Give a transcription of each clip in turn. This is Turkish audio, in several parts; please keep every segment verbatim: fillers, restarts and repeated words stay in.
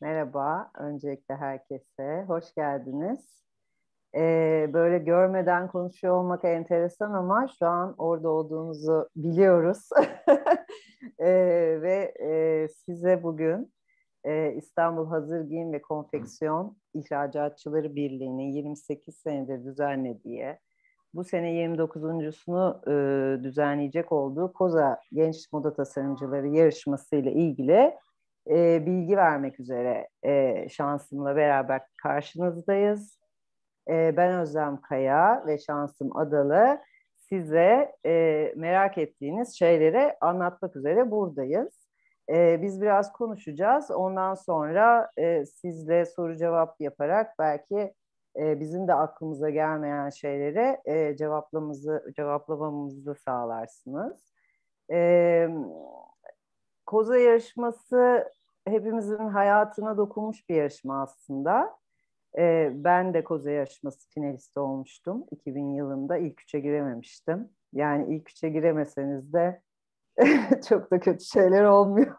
Merhaba, öncelikle herkese. Hoş geldiniz. Ee, böyle görmeden konuşuyor olmak enteresan ama şu an orada olduğunuzu biliyoruz. Ee, ve e, size bugün e, İstanbul Hazır Giyim ve Konfeksiyon İhracatçıları Birliği'nin yirmi sekiz senedir düzenlediği, bu sene yirmi dokuzuncusunu e, düzenleyecek olduğu Koza Genç Moda Tasarımcıları yarışması ile ilgili e, bilgi vermek üzere e, şansımla beraber karşınızdayız. E, ben Özlem Kaya ve şansım Adalı. Size e, merak ettiğiniz şeyleri anlatmak üzere buradayız. E, biz biraz konuşacağız. Ondan sonra e, sizle soru cevap yaparak belki e, bizim de aklımıza gelmeyen şeyleri e, cevaplamamızı, cevaplamamızı sağlarsınız. E, Koza yarışması hepimizin hayatına dokunmuş bir yarışma aslında. Ee, ben de Koza yarışması finalisti olmuştum. iki bin yılında ilk üçe girememiştim. Yani ilk üçe giremeseniz de çok da kötü şeyler olmuyor.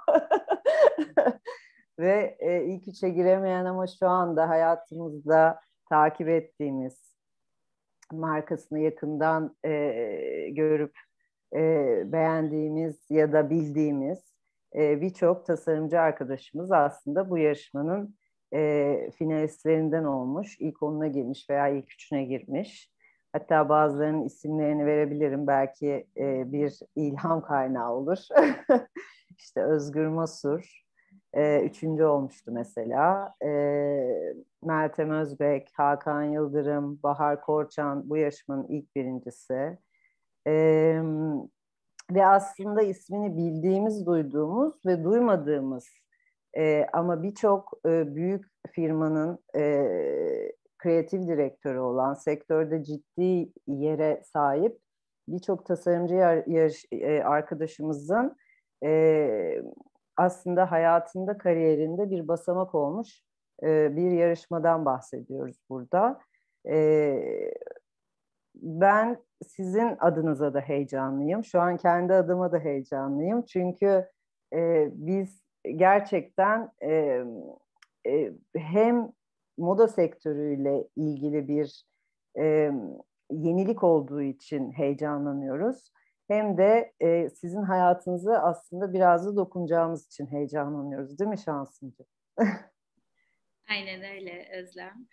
Ve e, ilk üçe giremeyen ama şu anda hayatımızda takip ettiğimiz, markasını yakından e, görüp e, beğendiğimiz ya da bildiğimiz e, birçok tasarımcı arkadaşımız aslında bu yarışmanın e, finalistlerinden olmuş, ilk onuna girmiş veya ilk üçüne girmiş. Hatta bazılarının isimlerini verebilirim. Belki e, bir ilham kaynağı olur. İşte Özgür Masur, e, üçüncü olmuştu mesela. E, Meltem Özbek, Hakan Yıldırım, Bahar Korçan bu yarışmanın ilk birincisi. Ee, Ve aslında ismini bildiğimiz, duyduğumuz ve duymadığımız e, ama birçok e, büyük firmanın e, kreatif direktörü olan, sektörde ciddi yere sahip birçok tasarımcı yar, yarış, e, arkadaşımızın e, aslında hayatında, kariyerinde bir basamak olmuş e, bir yarışmadan bahsediyoruz burada. E, Ben sizin adınıza da heyecanlıyım. Şu an kendi adıma da heyecanlıyım. Çünkü e, biz gerçekten e, e, hem moda sektörüyle ilgili bir e, yenilik olduğu için heyecanlanıyoruz. Hem de e, sizin hayatınıza aslında biraz da dokunacağımız için heyecanlanıyoruz, değil mi Şansıncığım? Aynen öyle Özlem.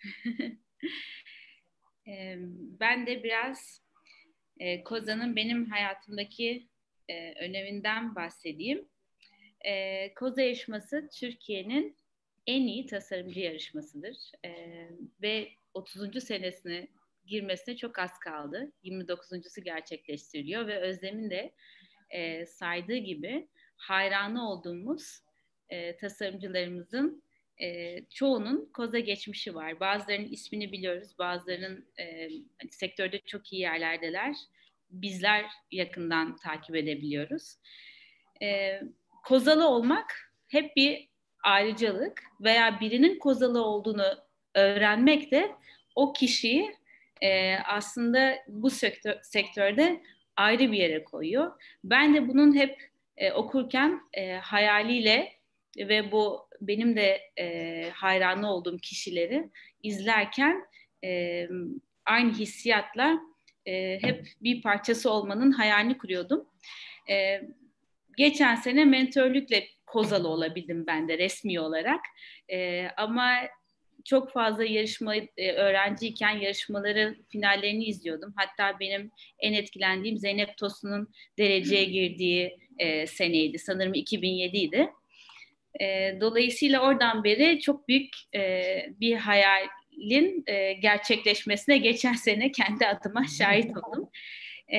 Eee, Ben de biraz e, Koza'nın benim hayatımdaki e, öneminden bahsedeyim. E, Koza yarışması Türkiye'nin en iyi tasarımcı yarışmasıdır. E, ve otuzuncu senesine girmesine çok az kaldı. yirmi dokuzuncusu gerçekleştiriliyor ve Özlem'in de e, saydığı gibi hayranı olduğumuz e, tasarımcılarımızın e, çoğunun koza geçmişi var. Bazılarının ismini biliyoruz, bazılarının e, hani sektörde çok iyi yerlerdeler. Bizler yakından takip edebiliyoruz. E, Kozalı olmak hep bir ayrıcalık veya birinin kozalı olduğunu öğrenmek de o kişiyi e, aslında bu sektör, sektörde ayrı bir yere koyuyor. Ben de bunun hep e, okurken e, hayaliyle ve bu benim de e, hayranı olduğum kişileri izlerken e, aynı hissiyatla e, hep bir parçası olmanın hayalini kuruyordum. E, Geçen sene mentörlükle kozalı olabildim ben de resmi olarak. E, ama çok fazla yarışma e, öğrenciyken yarışmaları finallerini izliyordum. Hatta benim en etkilendiğim Zeynep Tosun'un dereceye girdiği e, seneydi. Sanırım iki bin yedi idi. E, dolayısıyla oradan beri çok büyük e, bir hayalin e, gerçekleşmesine geçen sene kendi adıma şahit oldum. E,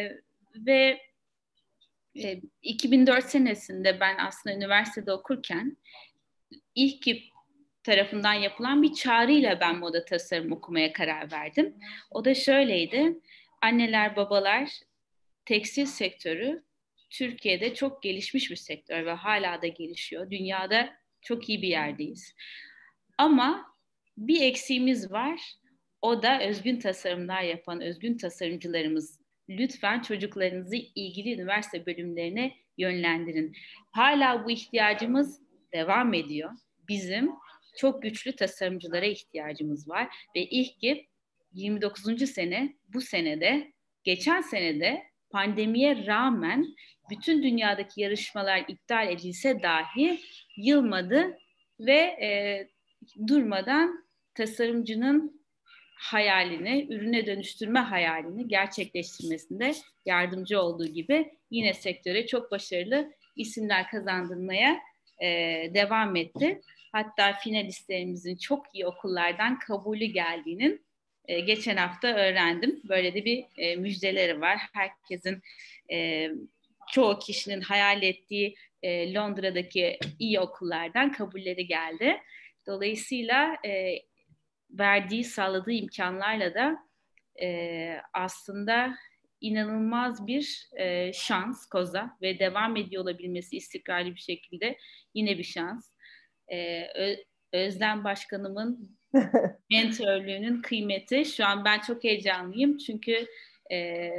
ve e, iki bin dört senesinde ben aslında üniversitede okurken ilk tarafından yapılan bir çağrıyla ben moda tasarım okumaya karar verdim. O da şöyleydi. Anneler, babalar, tekstil sektörü Türkiye'de çok gelişmiş bir sektör ve hala da gelişiyor. Dünyada çok iyi bir yerdeyiz. Ama bir eksiğimiz var. O da özgün tasarımlar yapan özgün tasarımcılarımız. Lütfen çocuklarınızı ilgili üniversite bölümlerine yönlendirin. Hala bu ihtiyacımız devam ediyor. bizim çok güçlü tasarımcılara ihtiyacımız var. Ve ilk ki yirmi dokuzuncu sene, bu senede, geçen senede pandemiye rağmen bütün dünyadaki yarışmalar iptal edilse dahi yılmadı ve e, durmadan tasarımcının hayalini, ürüne dönüştürme hayalini gerçekleştirmesinde yardımcı olduğu gibi yine sektöre çok başarılı isimler kazandırmaya e, devam etti. Hatta finalistlerimizin çok iyi okullardan kabulü geldiğinin e, geçen hafta öğrendim. Böyle de bir e, müjdeleri var. Herkesin, e, çoğu kişinin hayal ettiği e, Londra'daki iyi okullardan kabulleri geldi. Dolayısıyla e, verdiği, sağladığı imkanlarla da e, aslında inanılmaz bir e, şans Koza ve devam ediyor olabilmesi istikrarlı bir şekilde yine bir şans. E, Ö- Özlem Başkanımın mentörlüğünün kıymeti, şu an ben çok heyecanlıyım çünkü e,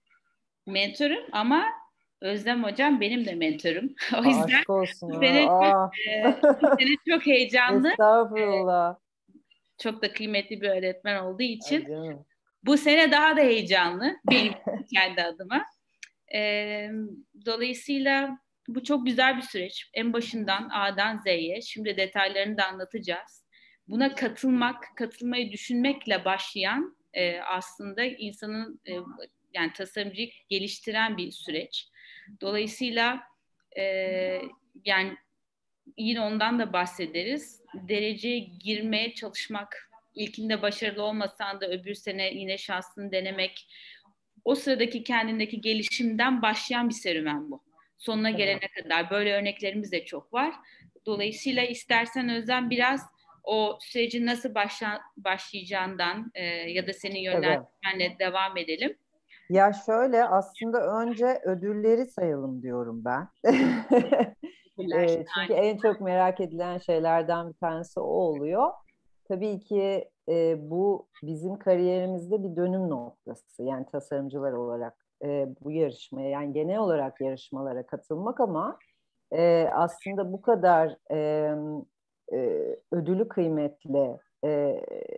mentörüm ama Özlem Hocam benim de mentörüm. O yüzden Aşk olsun bu ha. sene çok, Aa. e, bu sene çok heyecanlı. Estağfurullah. Çok da kıymetli bir öğretmen olduğu Ay için canım. bu sene daha da heyecanlı benim kendi adıma. Ee, Dolayısıyla bu çok güzel bir süreç. En başından A'dan Z'ye. Şimdi detaylarını da anlatacağız. Buna katılmak, katılmayı düşünmekle başlayan e, aslında insanın e, yani tasarımcıyı geliştiren bir süreç. Dolayısıyla e, yani yine ondan da bahsederiz. Dereceye girmeye çalışmak, ilkinde başarılı olmasan da öbür sene yine şansını denemek, o sıradaki kendindeki gelişimden başlayan bir serüven bu. Sonuna gelene kadar böyle örneklerimiz de çok var. Dolayısıyla istersen Özlem biraz o sürecin nasıl başla, başlayacağından e, ya da senin Tabii. yönlendirmenle devam edelim. Ya şöyle aslında önce ödülleri sayalım diyorum ben. Teşekkürler. E, çünkü en çok merak edilen şeylerden bir tanesi o oluyor. Tabii ki e, bu bizim kariyerimizde bir dönüm noktası. Yani tasarımcılar olarak e, bu yarışmaya, yani genel olarak yarışmalara katılmak ama e, aslında bu kadar e, e, ödülü kıymetli e,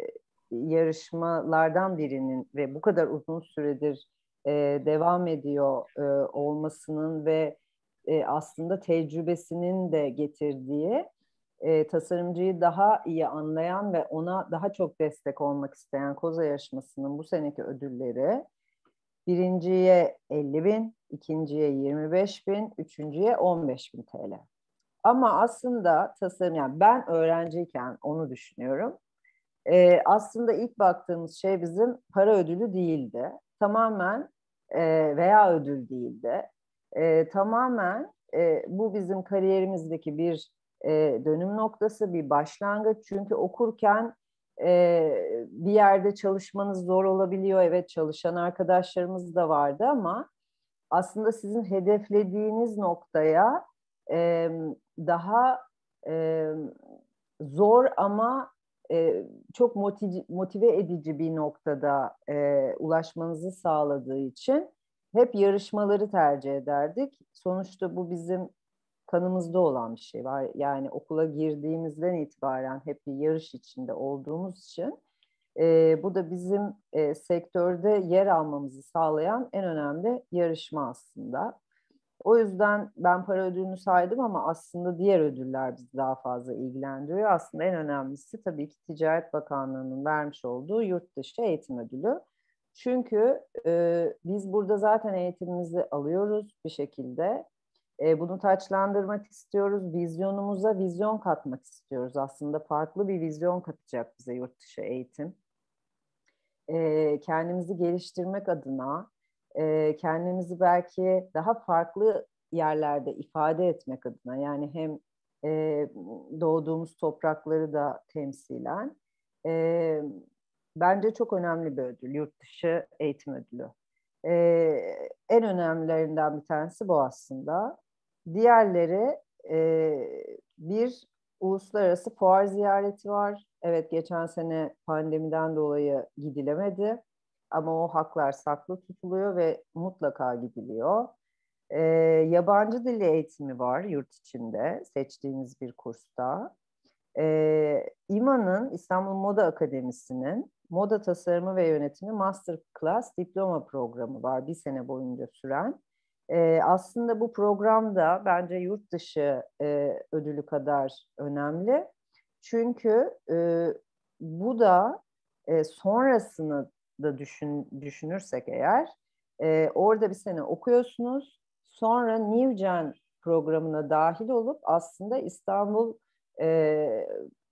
yarışmalardan birinin ve bu kadar uzun süredir e, devam ediyor e, olmasının ve e, aslında tecrübesinin de getirdiği e, tasarımcıyı daha iyi anlayan ve ona daha çok destek olmak isteyen Koza yarışmasının bu seneki ödülleri birinciye elli bin, ikinciye yirmi beş bin, üçüncüye on beş bin T L. Ama aslında tasarım, yani ben öğrenciyken onu düşünüyorum. Ee, aslında ilk baktığımız şey bizim para ödülü değildi. Tamamen e, veya ödül değildi. E, tamamen e, bu bizim kariyerimizdeki bir e, dönüm noktası, bir başlangıç. Çünkü okurken e, bir yerde çalışmanız zor olabiliyor. Evet, çalışan arkadaşlarımız da vardı ama aslında sizin hedeflediğiniz noktaya e, daha e, zor ama e, çok motive, motive edici bir noktada e, ulaşmanızı sağladığı için hep yarışmaları tercih ederdik. Sonuçta bu bizim kanımızda olan bir şey var. Yani okula girdiğimizden itibaren hep bir yarış içinde olduğumuz için e, bu da bizim e, sektörde yer almamızı sağlayan en önemli yarışma aslında. O yüzden ben para ödülünü saydım ama aslında diğer ödüller bizi daha fazla ilgilendiriyor. Aslında en önemlisi tabii ki Ticaret Bakanlığı'nın vermiş olduğu yurt dışı eğitim ödülü. Çünkü e, biz burada zaten eğitimimizi alıyoruz bir şekilde. E, bunu taçlandırmak istiyoruz. Vizyonumuza vizyon katmak istiyoruz. Aslında farklı bir vizyon katacak bize yurt dışı eğitim. E, kendimizi geliştirmek adına, e, kendimizi belki daha farklı yerlerde ifade etmek adına, yani hem e, doğduğumuz toprakları da temsilen, e, bence çok önemli bir ödül, yurt dışı eğitim ödülü. E, En önemlilerinden bir tanesi bu aslında. Diğerleri e, bir uluslararası fuar ziyareti var. Evet, geçen sene pandemiden dolayı gidilemedi ama o haklar saklı tutuluyor ve mutlaka gidiliyor. Ee, Yabancı dil eğitimi var yurt içinde seçtiğiniz bir kursta. E, İMA'nın, İstanbul Moda Akademisi'nin Moda Tasarımı ve Yönetimi Masterclass diploma programı var, bir sene boyunca süren. E, aslında bu program da bence yurt dışı e, ödülü kadar önemli. Çünkü e, bu da e, sonrasını da düşün, düşünürsek eğer, e, orada bir sene okuyorsunuz, sonra New Gen programına dahil olup aslında İstanbul e,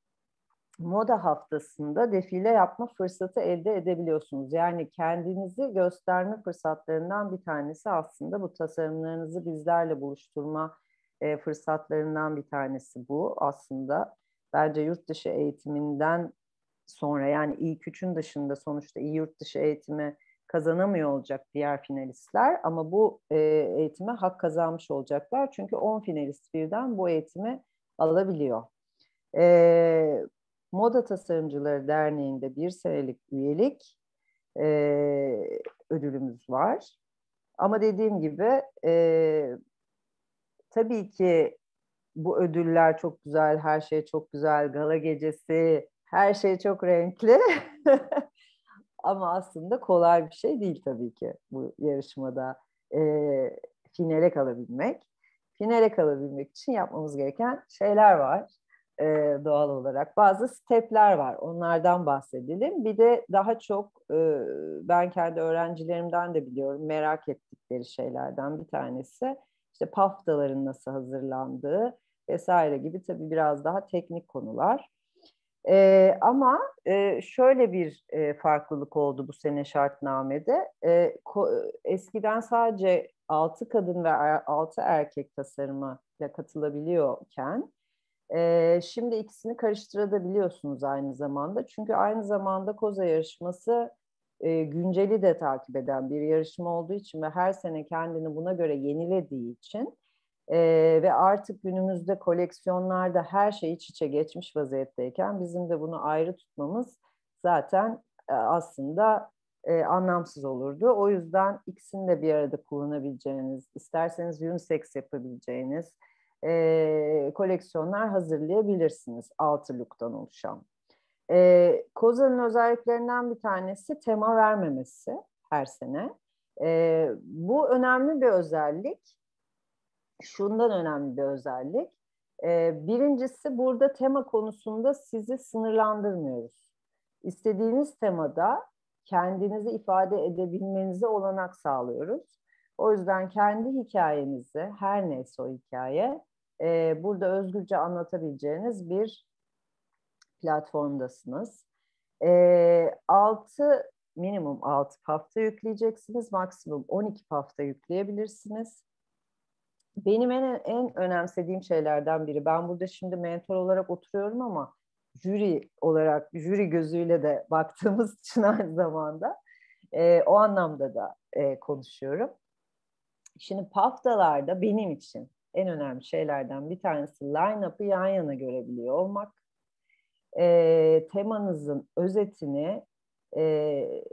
Moda Haftası'nda defile yapma fırsatı elde edebiliyorsunuz. Yani kendinizi gösterme fırsatlarından bir tanesi aslında bu tasarımlarınızı bizlerle buluşturma e, fırsatlarından bir tanesi bu aslında. Bence yurt dışı eğitiminden sonra, yani ilk üçün dışında sonuçta iyi yurt dışı eğitimi kazanamıyor olacak diğer finalistler, ama bu e, eğitime hak kazanmış olacaklar. Çünkü on finalist birden bu eğitimi alabiliyor. E, Moda Tasarımcıları Derneği'nde bir senelik üyelik e, ödülümüz var. Ama dediğim gibi e, tabii ki bu ödüller çok güzel, her şey çok güzel, gala gecesi, her şey çok renkli. Ama aslında kolay bir şey değil tabii ki bu yarışmada e, finale kalabilmek. Finale kalabilmek için yapmamız gereken şeyler var e, doğal olarak. Bazı stepler var, onlardan bahsedelim. Bir de daha çok e, ben kendi öğrencilerimden de biliyorum, merak ettikleri şeylerden bir tanesi işte paftaların nasıl hazırlandığı vesaire gibi, tabii biraz daha teknik konular. Ee, ama e, şöyle bir e, farklılık oldu bu sene şartnamede. E, ko- eskiden sadece altı kadın ve er- altı erkek tasarımıyla katılabiliyorken, e, şimdi ikisini karıştırabiliyorsunuz aynı zamanda. Çünkü aynı zamanda Koza yarışması e, günceli de takip eden bir yarışma olduğu için ve her sene kendini buna göre yenilediği için, ee, ve artık günümüzde koleksiyonlarda her şey iç içe geçmiş vaziyetteyken bizim de bunu ayrı tutmamız zaten e, aslında e, anlamsız olurdu. O yüzden ikisini de bir arada kullanabileceğiniz, isterseniz unisex yapabileceğiniz e, koleksiyonlar hazırlayabilirsiniz altı look'tan oluşan. E, Kozan'ın özelliklerinden bir tanesi tema vermemesi her sene. E, bu önemli bir özellik. Şundan önemli bir özellik. Ee, birincisi, burada tema konusunda sizi sınırlandırmıyoruz. İstediğiniz temada kendinizi ifade edebilmenize olanak sağlıyoruz. O yüzden kendi hikayenizi, her neyse o hikaye, e, burada özgürce anlatabileceğiniz bir platformdasınız. E, altı minimum altı hafta yükleyeceksiniz, maksimum on iki hafta yükleyebilirsiniz. Benim en, en önemsediğim şeylerden biri, ben burada şimdi mentor olarak oturuyorum ama jüri olarak, jüri gözüyle de baktığımız için aynı zamanda e, o anlamda da e, konuşuyorum. Şimdi paftalarda benim için en önemli şeylerden bir tanesi line-up'ı yan yana görebiliyor olmak. E, temanızın özetini e,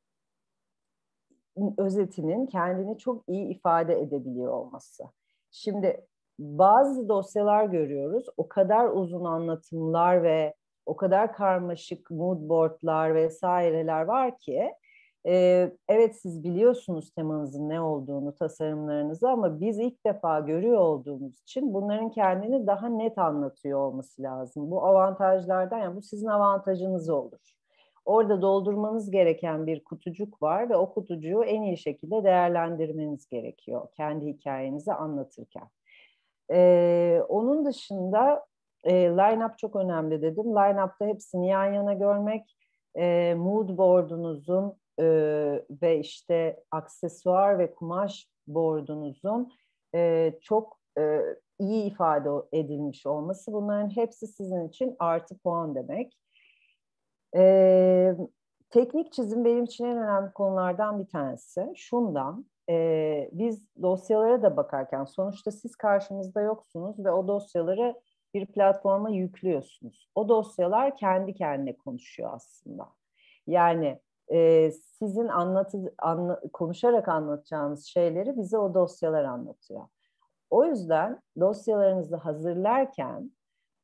özetinin kendini çok iyi ifade edebiliyor olması. Şimdi bazı dosyalar görüyoruz, o kadar uzun anlatımlar ve o kadar karmaşık mood boardlar vesaireler var ki, e, evet siz biliyorsunuz temanızın ne olduğunu, tasarımlarınızı, ama biz ilk defa görüyor olduğumuz için bunların kendini daha net anlatıyor olması lazım. Bu avantajlardan, yani bu sizin avantajınız olur. Orada doldurmanız gereken bir kutucuk var ve o kutucuğu en iyi şekilde değerlendirmeniz gerekiyor kendi hikayenizi anlatırken. Ee, onun dışında e, line-up çok önemli dedim. Line-up'ta hepsini yan yana görmek, e, mood board'unuzun e, ve işte aksesuar ve kumaş board'unuzun e, çok e, iyi ifade edilmiş olması, bunların hepsi sizin için artı puan demek. Ee, Teknik çizim benim için en önemli konulardan bir tanesi. Şundan, e, biz dosyalara da bakarken sonuçta siz karşımızda yoksunuz ve o dosyaları bir platforma yüklüyorsunuz. O dosyalar kendi kendine konuşuyor aslında. Yani e, sizin anlatı, anla, konuşarak anlatacağınız şeyleri bize o dosyalar anlatıyor. O yüzden dosyalarınızı hazırlarken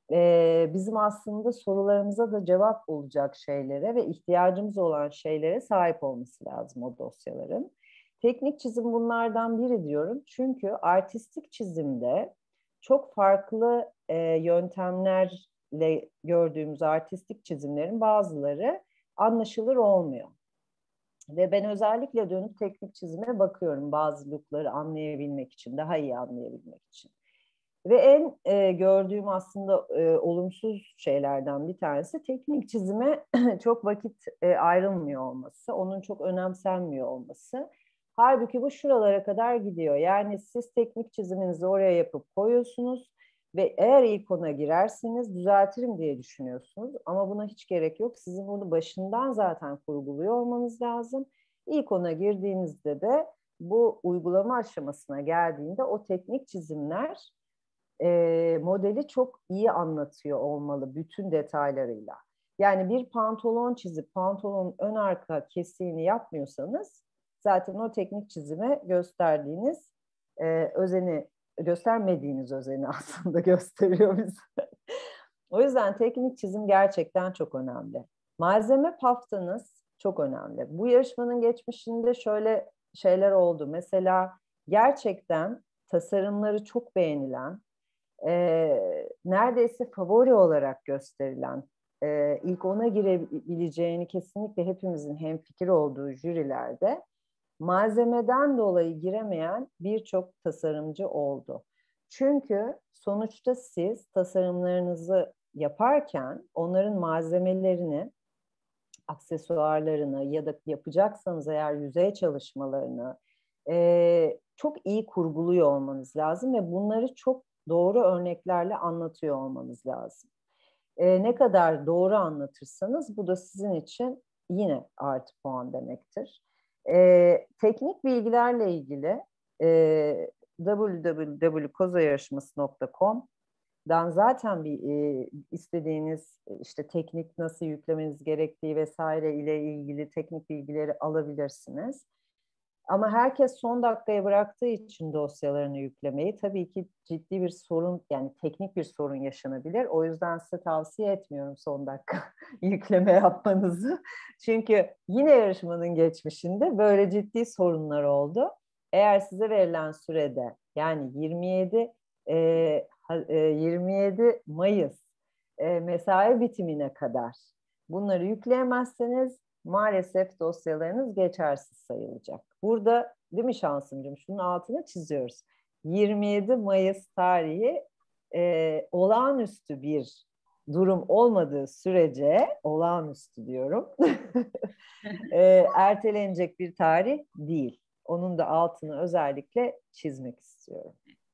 e, bizim aslında sorularımıza da cevap olacak şeylere ve ihtiyacımız olan şeylere sahip olması lazım o dosyaların. Teknik çizim bunlardan biri diyorum. Çünkü artistik çizimde çok farklı e, yöntemlerle gördüğümüz artistik çizimlerin bazıları anlaşılır olmuyor. Ve ben özellikle dönüp teknik çizime bakıyorum bazı lookları anlayabilmek için, daha iyi anlayabilmek için. Ve en e, gördüğüm aslında e, olumsuz şeylerden bir tanesi teknik çizime çok vakit e, ayrılmıyor olması, onun çok önemsenmiyor olması. Halbuki bu şuralara kadar gidiyor. Yani siz teknik çiziminizi oraya yapıp koyuyorsunuz ve eğer ilk ona girerseniz düzeltirim diye düşünüyorsunuz. Ama buna hiç gerek yok. Sizin bunu başından zaten kurguluyor olmanız lazım. İlk ona girdiğinizde de bu uygulama aşamasına geldiğinde o teknik çizimler e, modeli çok iyi anlatıyor olmalı bütün detaylarıyla. Yani bir pantolon çizip pantolonun ön arka kesiğini yapmıyorsanız zaten o teknik çizime gösterdiğiniz e, özeni, göstermediğiniz özeni aslında gösteriyor bize. O yüzden teknik çizim gerçekten çok önemli. Malzeme paftanız çok önemli. Bu yarışmanın geçmişinde şöyle şeyler oldu. Mesela gerçekten tasarımları çok beğenilen, e, neredeyse favori olarak gösterilen, e, ilk ona girebileceğini kesinlikle hepimizin hemfikir olduğu jürilerde malzemeden dolayı giremeyen birçok tasarımcı oldu. Çünkü sonuçta siz tasarımlarınızı yaparken onların malzemelerini, aksesuarlarını ya da yapacaksanız eğer yüzey çalışmalarını e, çok iyi kurguluyor olmanız lazım ve bunları çok doğru örneklerle anlatıyor olmanız lazım. E, ne kadar doğru anlatırsanız bu da sizin için yine artı puan demektir. E, teknik bilgilerle ilgili e, double-u double-u double-u nokta kozayarışması nokta com'dan zaten bir e, istediğiniz işte teknik nasıl yüklemeniz gerektiği vesaire ile ilgili teknik bilgileri alabilirsiniz. Ama herkes son dakikaya bıraktığı için dosyalarını yüklemeyi tabii ki ciddi bir sorun, yani teknik bir sorun yaşanabilir. O yüzden size tavsiye etmiyorum son dakika yükleme yapmanızı. Çünkü yine yarışmanın geçmişinde böyle ciddi sorunlar oldu. Eğer size verilen sürede, yani yirmi yedi e, yirmi yedi Mayıs e, mesai bitimine kadar bunları yükleyemezseniz maalesef dosyalarınız geçersiz sayılacak. Burada değil mi Şansımcığım? Şunun altını çiziyoruz. yirmi yedi Mayıs tarihi e, olağanüstü bir durum olmadığı sürece, olağanüstü diyorum, e, ertelenecek bir tarih değil. Onun da altını özellikle çizmek istiyorum.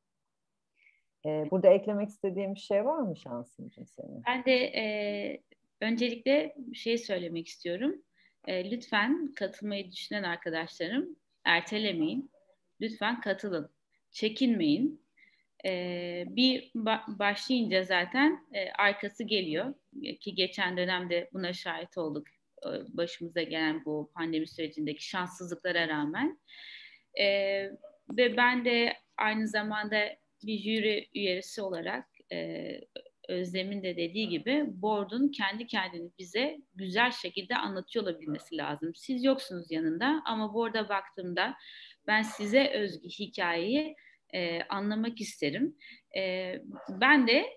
E, burada eklemek istediğim bir şey var mı Şansımcığım senin? Ben de e, öncelikle bir şey söylemek istiyorum. E, lütfen katılmayı düşünen arkadaşlarım ertelemeyin. Lütfen katılın. Çekinmeyin. E, bir ba- başlayınca zaten e, arkası geliyor. Ki geçen dönemde buna şahit olduk. E, başımıza gelen bu pandemi sürecindeki şanssızlıklara rağmen. E, ve ben de aynı zamanda bir jüri üyesi olarak e, Özlem'in de dediği gibi board'un kendi kendini bize güzel şekilde anlatıyor olabilmesi lazım. Siz yoksunuz yanında ama board'a baktığımda ben size özgü hikayeyi e, anlamak isterim. E, ben de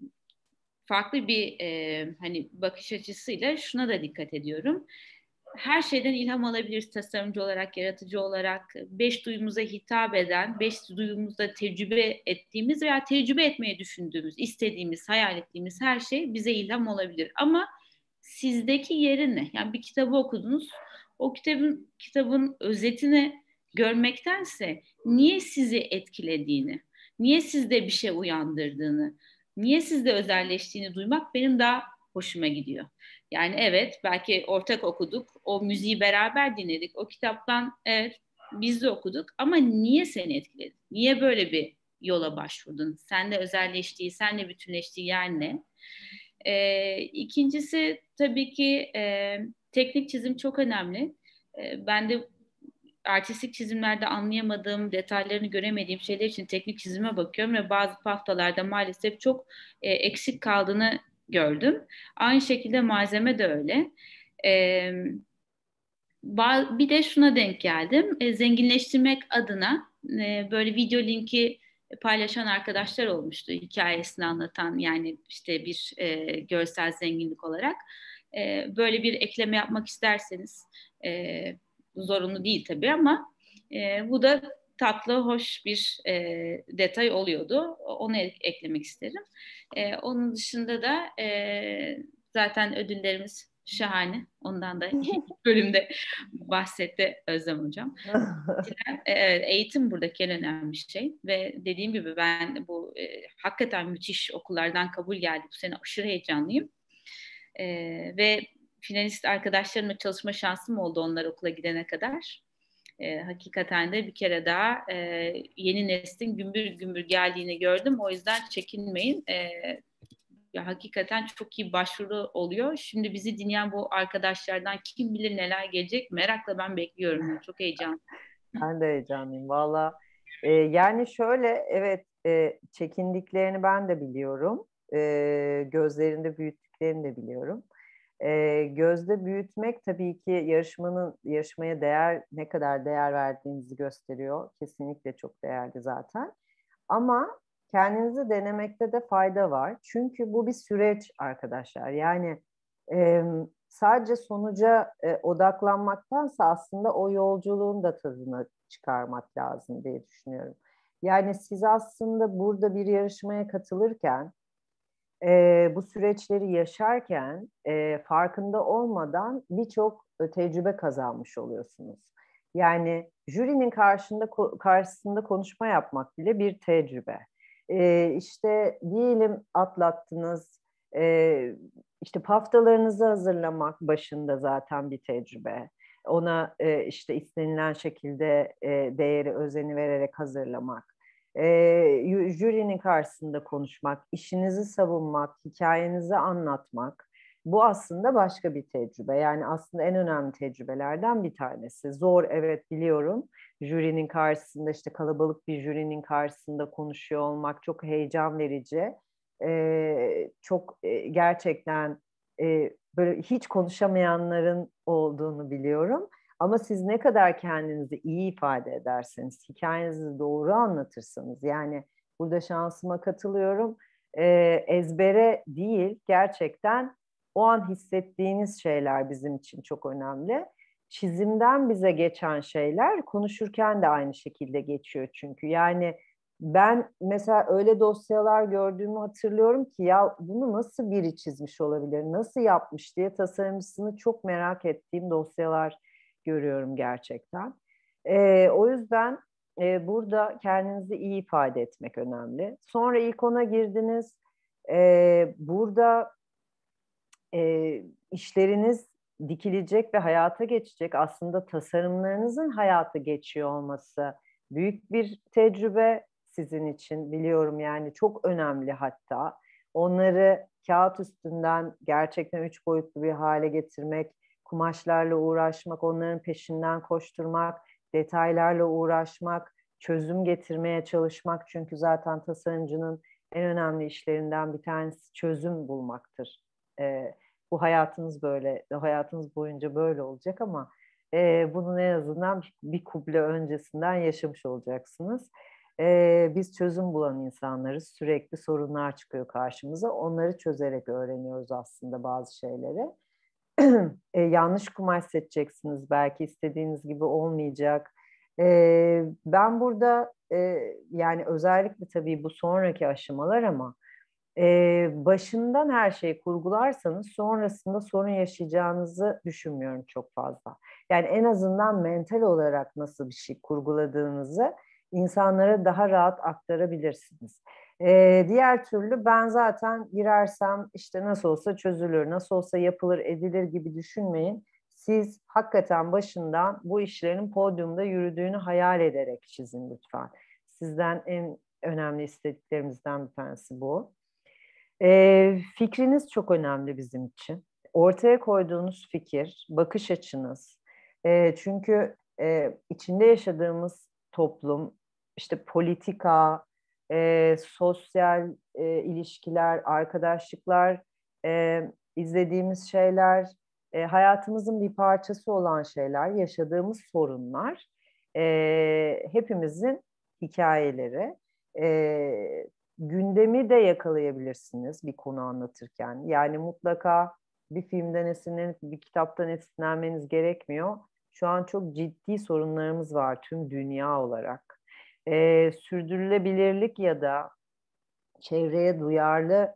farklı bir e, hani bakış açısıyla şuna da dikkat ediyorum. Her şeyden ilham alabiliriz tasarımcı olarak, yaratıcı olarak. Beş duyumuza hitap eden, beş duyumuzda tecrübe ettiğimiz veya tecrübe etmeye düşündüğümüz, istediğimiz, hayal ettiğimiz her şey bize ilham olabilir. Ama sizdeki yeri ne? Yani bir kitabı okudunuz, o kitabın kitabın özetini görmektense niye sizi etkilediğini, niye sizde bir şey uyandırdığını, niye sizde özelleştiğini duymak benim daha hoşuma gidiyor. Yani evet belki ortak okuduk, o müziği beraber dinledik, o kitaptan evet biz de okuduk ama niye seni etkiledi? Niye böyle bir yola başvurdun? Seninle özelleştiği, seninle bütünleştiği yer ne? Ee, ikincisi tabii ki e, teknik çizim çok önemli. E, ben de artistik çizimlerde anlayamadığım, detaylarını göremediğim şeyler için teknik çizime bakıyorum ve bazı paftalarda maalesef çok e, eksik kaldığını gördüm. Aynı şekilde malzeme de öyle. E, Bir de şuna denk geldim. E, zenginleştirmek adına e, böyle video linki paylaşan arkadaşlar olmuştu. Hikayesini anlatan, yani işte bir e, görsel zenginlik olarak. E, böyle bir ekleme yapmak isterseniz e, zorunlu değil tabii ama e, bu da tatlı, hoş bir e, detay oluyordu. Onu ek- eklemek isterim. E, onun dışında da e, zaten ödüllerimiz şahane. Ondan da ilk bölümde bahsetti Özlem Hocam. Evet, eğitim buradaki en önemli şey ve dediğim gibi ben bu e, hakikaten müthiş okullardan kabul geldi. Bu sene aşırı heyecanlıyım. E, ve finalist arkadaşlarımla çalışma şansım oldu onlar okula gidene kadar. E, hakikaten de bir kere daha e, yeni neslin gümbür gümbür geldiğini gördüm. O yüzden çekinmeyin. E, ya hakikaten çok iyi başvuru oluyor. Şimdi bizi dinleyen bu arkadaşlardan kim bilir neler gelecek. Merakla ben bekliyorum. Çok heyecanlı. Ben de heyecanlıyım valla. E, yani şöyle, evet, e, çekindiklerini ben de biliyorum. E, gözlerinde büyüttüklerini de biliyorum. E, gözde büyütmek tabii ki yarışmanın yarışmaya değer ne kadar değer verdiğinizi gösteriyor. Kesinlikle çok değerli zaten. Ama kendinizi denemekte de fayda var. Çünkü bu bir süreç arkadaşlar. Yani e, sadece sonuca e, odaklanmaktansa aslında o yolculuğun da tadını çıkarmak lazım diye düşünüyorum. Yani siz aslında burada bir yarışmaya katılırken, e, bu süreçleri yaşarken e, farkında olmadan birçok e, tecrübe kazanmış oluyorsunuz. Yani jürinin karşında karşısında konuşma yapmak bile bir tecrübe. E, işte diyelim atlattınız, e, işte paftalarınızı hazırlamak başında zaten bir tecrübe. Ona e, işte istenilen şekilde e, değeri, özeni vererek hazırlamak, e, jürinin karşısında konuşmak, işinizi savunmak, hikayenizi anlatmak, bu aslında başka bir tecrübe. Yani aslında en önemli tecrübelerden bir tanesi. Zor, evet, biliyorum. Jürinin karşısında, işte kalabalık bir jürinin karşısında konuşuyor olmak çok heyecan verici. E, çok e, gerçekten e, böyle hiç konuşamayanların olduğunu biliyorum. Ama siz ne kadar kendinizi iyi ifade ederseniz, hikayenizi doğru anlatırsanız, yani burada şansıma katılıyorum, e, ezbere değil, gerçekten o an hissettiğiniz şeyler bizim için çok önemli. Çizimden bize geçen şeyler konuşurken de aynı şekilde geçiyor çünkü. Yani ben mesela öyle dosyalar gördüğümü hatırlıyorum ki, ya bunu nasıl biri çizmiş olabilir, nasıl yapmış diye tasarımcısını çok merak ettiğim dosyalar görüyorum gerçekten. E, o yüzden e, burada kendinizi iyi ifade etmek önemli. Sonra ilk ona girdiniz. E, burada e, işleriniz dikilecek ve hayata geçecek. Aslında tasarımlarınızın hayata geçiyor olması büyük bir tecrübe sizin için, biliyorum, yani çok önemli hatta. Onları kağıt üstünden gerçekten üç boyutlu bir hale getirmek, kumaşlarla uğraşmak, onların peşinden koşturmak, detaylarla uğraşmak, çözüm getirmeye çalışmak. Çünkü zaten tasarımcının en önemli işlerinden bir tanesi çözüm bulmaktır. Ee, Bu hayatınız böyle, hayatınız boyunca böyle olacak ama e, bunun en azından bir kuple öncesinden yaşamış olacaksınız. E, biz çözüm bulan insanlarız. Sürekli sorunlar çıkıyor karşımıza. Onları çözerek öğreniyoruz aslında bazı şeyleri. E, yanlış kumaş seçeceksiniz. Belki istediğiniz gibi olmayacak. E, ben burada e, yani özellikle tabii bu sonraki aşamalar ama ee, başından her şeyi kurgularsanız sonrasında sorun yaşayacağınızı düşünmüyorum çok fazla. Yani en azından mental olarak nasıl bir şey kurguladığınızı insanlara daha rahat aktarabilirsiniz. Ee, diğer türlü ben zaten girersem işte nasıl olsa çözülür, nasıl olsa yapılır edilir gibi düşünmeyin. Siz hakikaten başından bu işlerin podyumda yürüdüğünü hayal ederek çizin lütfen. Sizden en önemli istediklerimizden bir tanesi bu. E, fikriniz çok önemli bizim için. Ortaya koyduğunuz fikir, bakış açınız. E, çünkü e, içinde yaşadığımız toplum, işte politika, e, sosyal e, ilişkiler, arkadaşlıklar, e, izlediğimiz şeyler, e, hayatımızın bir parçası olan şeyler, yaşadığımız sorunlar, e, hepimizin hikayeleri. E, gündemi de yakalayabilirsiniz bir konu anlatırken. Yani mutlaka bir filmden esinlenip bir kitaptan esinlenmeniz gerekmiyor. Şu an çok ciddi sorunlarımız var tüm dünya olarak. Ee, sürdürülebilirlik ya da çevreye duyarlı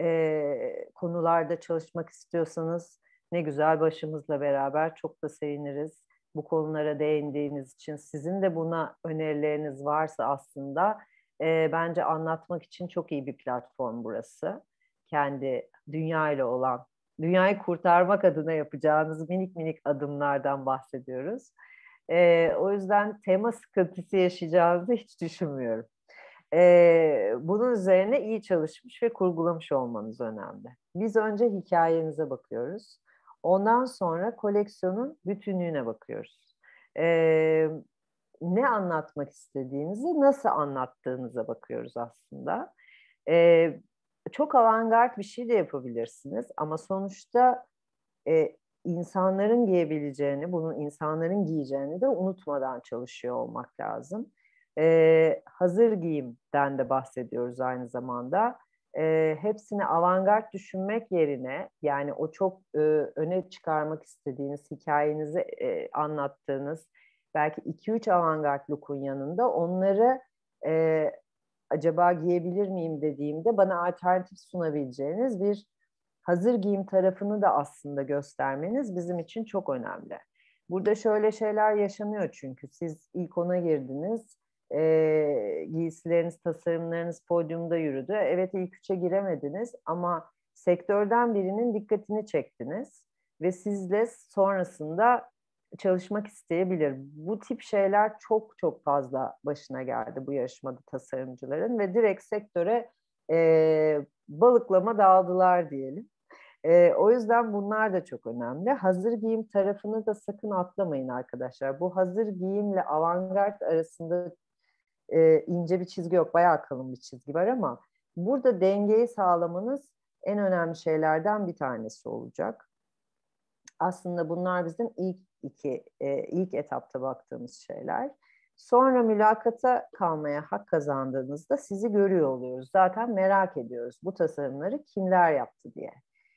e, konularda çalışmak istiyorsanız ne güzel, başımızla beraber çok da seviniriz. Bu konulara değindiğiniz için sizin de buna önerileriniz varsa aslında e, bence anlatmak için çok iyi bir platform burası. Kendi dünya ile olan, dünyayı kurtarmak adına yapacağınız minik minik adımlardan bahsediyoruz. E, o yüzden tema sıkıntısı yaşayacağınızı hiç düşünmüyorum. Ee, bunun üzerine iyi çalışmış ve kurgulamış olmanız önemli. Biz önce hikayenize bakıyoruz. Ondan sonra koleksiyonun bütünlüğüne bakıyoruz. Ee, ne anlatmak istediğinizi, nasıl anlattığınıza bakıyoruz aslında. Ee, çok avantgard bir şey de yapabilirsiniz ama sonuçta e, insanların giyebileceğini, bunun insanların giyeceğini de unutmadan çalışıyor olmak lazım. E, hazır giyimden de bahsediyoruz aynı zamanda. E, hepsini avantgard düşünmek yerine, yani o çok e, öne çıkarmak istediğiniz, hikayenizi e, anlattığınız belki iki üç avantgard look'un yanında onları e, acaba giyebilir miyim dediğimde bana alternatif sunabileceğiniz bir hazır giyim tarafını da aslında göstermeniz bizim için çok önemli. Burada şöyle şeyler yaşanıyor çünkü siz ilk ona girdiniz, e, giysileriniz, tasarımlarınız podyumda yürüdü. Evet, ilk üçe giremediniz ama sektörden birinin dikkatini çektiniz ve sizle sonrasında çalışmak isteyebilir. Bu tip şeyler çok çok fazla başına geldi bu yarışmada tasarımcıların ve direkt sektöre e, balıklama daldılar diyelim. E, o yüzden bunlar da çok önemli. Hazır giyim tarafını da sakın atlamayın arkadaşlar. Bu hazır giyimle avantgard arasında e, ince bir çizgi yok. Bayağı kalın bir çizgi var ama burada dengeyi sağlamanız en önemli şeylerden bir tanesi olacak. Aslında bunlar bizim ilk iki, e, ilk etapta baktığımız şeyler. Sonra mülakata kalmaya hak kazandığınızda sizi görüyor oluyoruz. Zaten merak ediyoruz bu tasarımları kimler yaptı diye.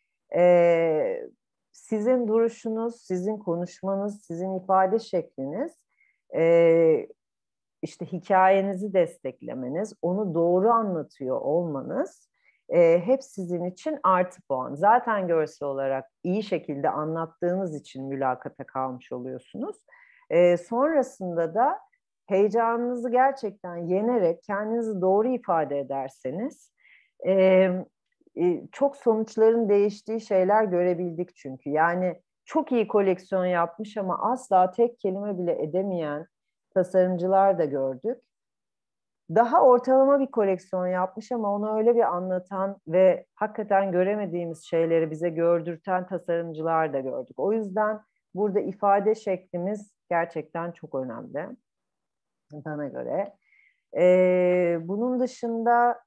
Ee, sizin duruşunuz, sizin konuşmanız, sizin ifade şekliniz, e, işte hikayenizi desteklemeniz, onu doğru anlatıyor olmanız e, hep sizin için artı puan. Zaten görsel olarak iyi şekilde anlattığınız için mülakata kalmış oluyorsunuz. E, sonrasında da heyecanınızı gerçekten yenerek kendinizi doğru ifade ederseniz e, çok sonuçların değiştiği şeyler görebildik çünkü. Yani çok iyi koleksiyon yapmış ama asla tek kelime bile edemeyen tasarımcılar da gördük. Daha ortalama bir koleksiyon yapmış ama onu öyle bir anlatan ve hakikaten göremediğimiz şeyleri bize gördürten tasarımcılar da gördük. O yüzden burada ifade şeklimiz gerçekten çok önemli bana göre. Ee, bunun dışında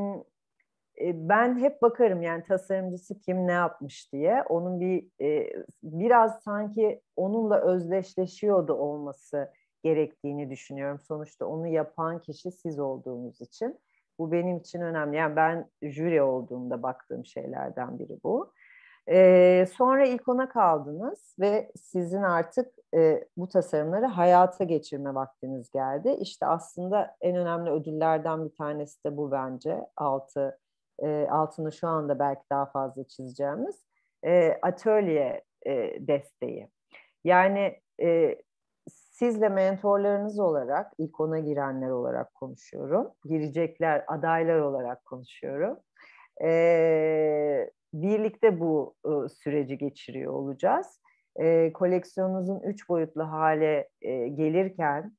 ben hep bakarım yani tasarımcısı kim ne yapmış diye. Onun bir e, biraz sanki onunla özdeşleşiyordu olması gerektiğini düşünüyorum. Sonuçta onu yapan kişi siz olduğunuz için. Bu benim için önemli. Yani ben jüri olduğumda baktığım şeylerden biri bu. E, sonra ilk ona kaldınız ve sizin artık e, bu tasarımları hayata geçirme vaktiniz geldi. İşte aslında en önemli ödüllerden bir tanesi de bu bence. Altı e, altını şu anda belki daha fazla çizeceğimiz e, atölye e, desteği. Yani e, sizle mentorlarınız olarak, ilk ona girenler olarak konuşuyorum. Girecekler, adaylar olarak konuşuyorum. E, birlikte bu e, süreci geçiriyor olacağız. E, koleksiyonunuzun üç boyutlu hale e, gelirken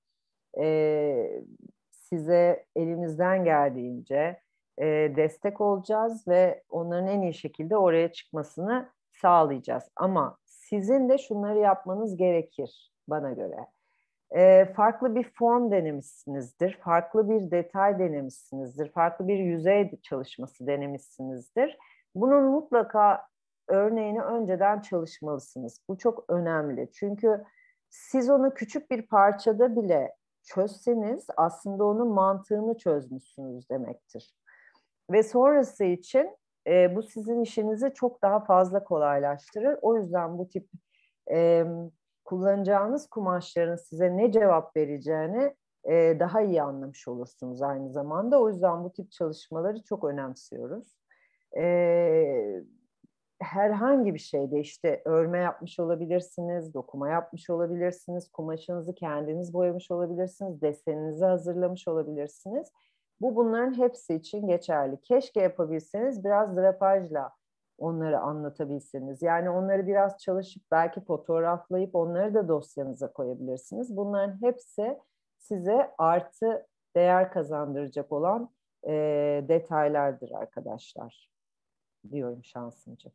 e, size elimizden geldiğince e, destek olacağız ve onların en iyi şekilde oraya çıkmasını sağlayacağız. Ama sizin de şunları yapmanız gerekir bana göre. e, farklı bir form denemişsinizdir, farklı bir detay denemişsinizdir, farklı bir yüzey çalışması denemişsinizdir. Bunun mutlaka örneğini önceden çalışmalısınız. Bu çok önemli. Çünkü siz onu küçük bir parçada bile çözseniz aslında onun mantığını çözmüşsünüz demektir. Ve sonrası için e, bu sizin işinizi çok daha fazla kolaylaştırır. O yüzden bu tip e, kullanacağınız kumaşların size ne cevap vereceğini e, daha iyi anlamış olursunuz aynı zamanda. O yüzden bu tip çalışmaları çok önemsiyoruz. E, herhangi bir şeyde işte örme yapmış olabilirsiniz, dokuma yapmış olabilirsiniz, kumaşınızı kendiniz boyamış olabilirsiniz, deseninizi hazırlamış olabilirsiniz. Bu bunların hepsi için geçerli. Keşke yapabilseniz biraz drapajla onları anlatabilseniz. Yani onları biraz çalışıp belki fotoğraflayıp onları da dosyanıza koyabilirsiniz. Bunların hepsi size artı değer kazandıracak olan e, detaylardır arkadaşlar diyorum Şansımcığım.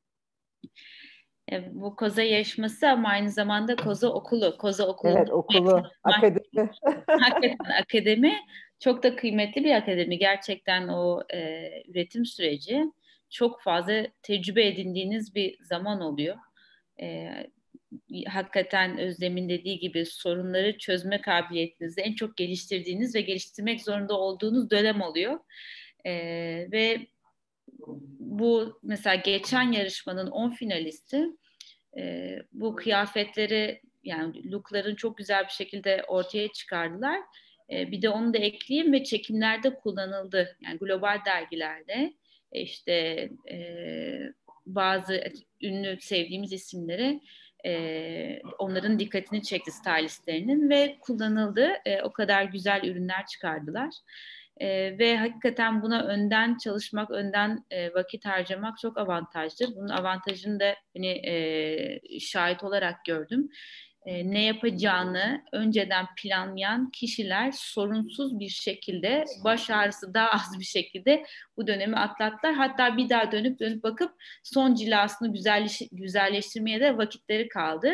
E, bu Koza yarışması ama aynı zamanda Koza okulu. Koza okulunda Evet, okulu, akademi. hakikaten akademi çok da kıymetli bir akademi. Gerçekten o e, üretim süreci çok fazla tecrübe edindiğiniz bir zaman oluyor. E, hakikaten Özlem'in dediği gibi sorunları çözme kabiliyetinizi en çok geliştirdiğiniz ve geliştirmek zorunda olduğunuz dönem oluyor. E, ve bu mesela geçen yarışmanın on finalisti e, bu kıyafetleri yani lookların çok güzel bir şekilde ortaya çıkardılar. E, bir de onu da ekleyeyim ve çekimlerde kullanıldı. Yani global dergilerde e, işte e, bazı ünlü sevdiğimiz isimleri e, onların dikkatini çekti stylistlerinin ve kullanıldı. E, o kadar güzel ürünler çıkardılar. E, ve hakikaten buna önden çalışmak, önden e, vakit harcamak çok avantajlı. Bunun avantajını da hani, e, şahit olarak gördüm. E, ne yapacağını önceden planlayan kişiler sorunsuz bir şekilde, baş ağrısı daha az bir şekilde bu dönemi atlattılar. Hatta bir daha dönüp dönüp bakıp son cilasını güzelleş, güzelleştirmeye de vakitleri kaldı.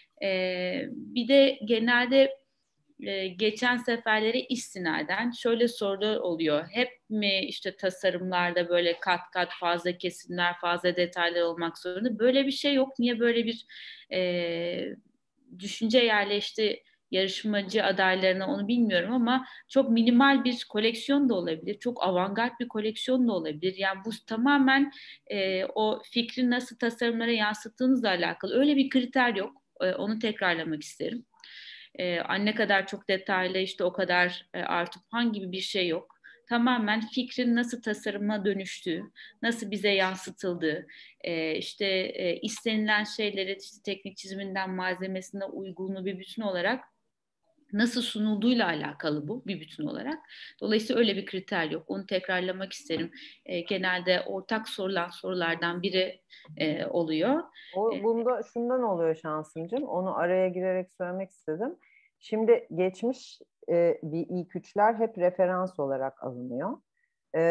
E, bir de genelde e, geçen seferlere istinaden şöyle sorular oluyor. Hep mi işte tasarımlarda böyle kat kat fazla kesimler, fazla detaylar olmak zorunda? Böyle bir şey yok. Niye böyle bir e, düşünce yerleşti yarışmacı adaylarına onu bilmiyorum ama çok minimal bir koleksiyon da olabilir. Çok avantgard bir koleksiyon da olabilir. Yani bu tamamen e, o fikri nasıl tasarımlara yansıttığınızla alakalı. Öyle bir kriter yok. E, onu tekrarlamak isterim. Ee, anne kadar çok detaylı işte o kadar e, artı puan gibi bir şey yok. Tamamen fikrin nasıl tasarıma dönüştüğü, nasıl bize yansıtıldığı, e, işte e, istenilen şeyleri işte teknik çiziminden malzemesine uygunluğu bir bütün olarak nasıl sunulduğuyla alakalı bu bir bütün olarak. Dolayısıyla öyle bir kriter yok. Onu tekrarlamak isterim. E, genelde ortak sorulan sorulardan biri e, oluyor. O, bunda şundan oluyor Şansımcığım. Onu araya girerek söylemek istedim. Şimdi geçmiş e, bir ilk üçler hep referans olarak alınıyor. E,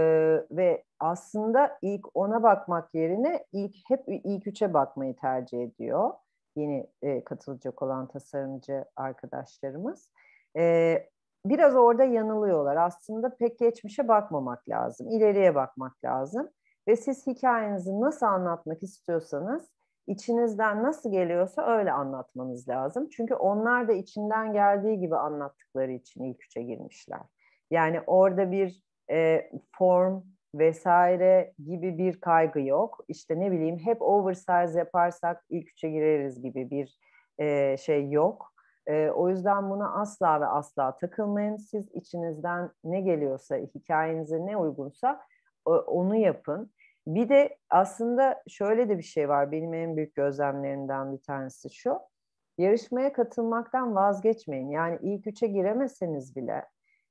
ve aslında ilk ona bakmak yerine ilk hep ilk üçe bakmayı tercih ediyor. Yeni e, katılacak olan tasarımcı arkadaşlarımız. E, biraz orada yanılıyorlar. Aslında pek geçmişe bakmamak lazım. İleriye bakmak lazım. Ve siz hikayenizi nasıl anlatmak istiyorsanız içinizden nasıl geliyorsa öyle anlatmanız lazım. Çünkü onlar da içinden geldiği gibi anlattıkları için ilk üçe girmişler. Yani orada bir e, form vesaire gibi bir kaygı yok. İşte ne bileyim hep oversize yaparsak ilk üçe gireriz gibi bir e, şey yok. E, o yüzden buna asla ve asla takılmayın. Siz içinizden ne geliyorsa, hikayenize ne uygunsa onu yapın. Bir de aslında şöyle de bir şey var. Benim en büyük gözlemlerimden bir tanesi şu. Yarışmaya katılmaktan vazgeçmeyin. Yani ilk üçe giremeseniz bile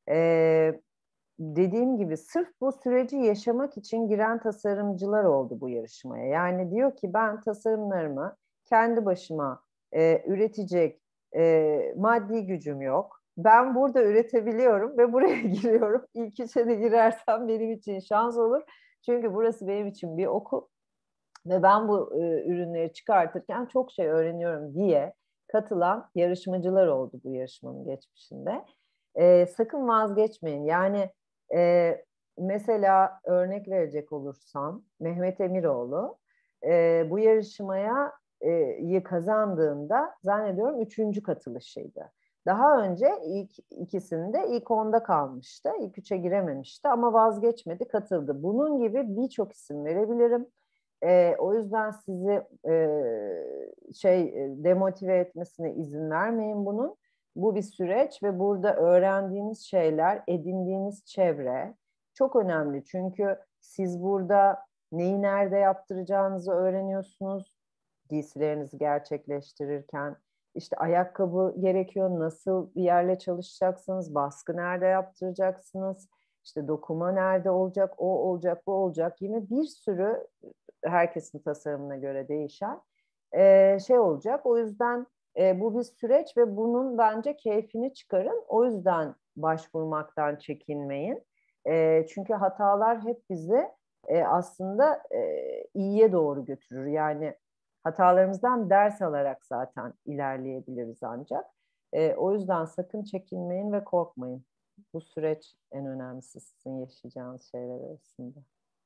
e, dediğim gibi sırf bu süreci yaşamak için giren tasarımcılar oldu bu yarışmaya. Yani diyor ki ben tasarımlarımı kendi başıma e, üretecek e, maddi gücüm yok. Ben burada üretebiliyorum ve buraya giriyorum. İlk üçe de girersem benim için şans olur. Çünkü burası benim için bir okul ve ben bu e, ürünleri çıkartırken çok şey öğreniyorum diye katılan yarışmacılar oldu bu yarışmanın geçmişinde. E, sakın vazgeçmeyin. Yani e, mesela örnek verecek olursam Mehmet Emiroğlu e, bu yarışmaya e, kazandığında zannediyorum üçüncü katılışıydı. Daha önce ilk ikisinde ilk onda kalmıştı. İlk üçe girememişti ama vazgeçmedi, katıldı. Bunun gibi birçok isim verebilirim. E, o yüzden sizi e, şey demotive etmesine izin vermeyin bunun. Bu bir süreç ve burada öğrendiğiniz şeyler, edindiğiniz çevre çok önemli. Çünkü siz burada neyi nerede yaptıracağınızı öğreniyorsunuz. Giysilerinizi gerçekleştirirken işte ayakkabı gerekiyor, nasıl bir yerle çalışacaksınız, baskı nerede yaptıracaksınız, işte dokuma nerede olacak, o olacak, bu olacak. Yine bir sürü herkesin tasarımına göre değişen e, şey olacak. O yüzden e, bu bir süreç ve bunun bence keyfini çıkarın. O yüzden başvurmaktan çekinmeyin. E, çünkü hatalar hep bizi e, aslında e, iyiye doğru götürür. Yani hatalarımızdan ders alarak zaten ilerleyebiliriz ancak. E, o yüzden sakın çekinmeyin ve korkmayın. Bu süreç en önemlisi sizin yaşayacağınız şeyler arasında.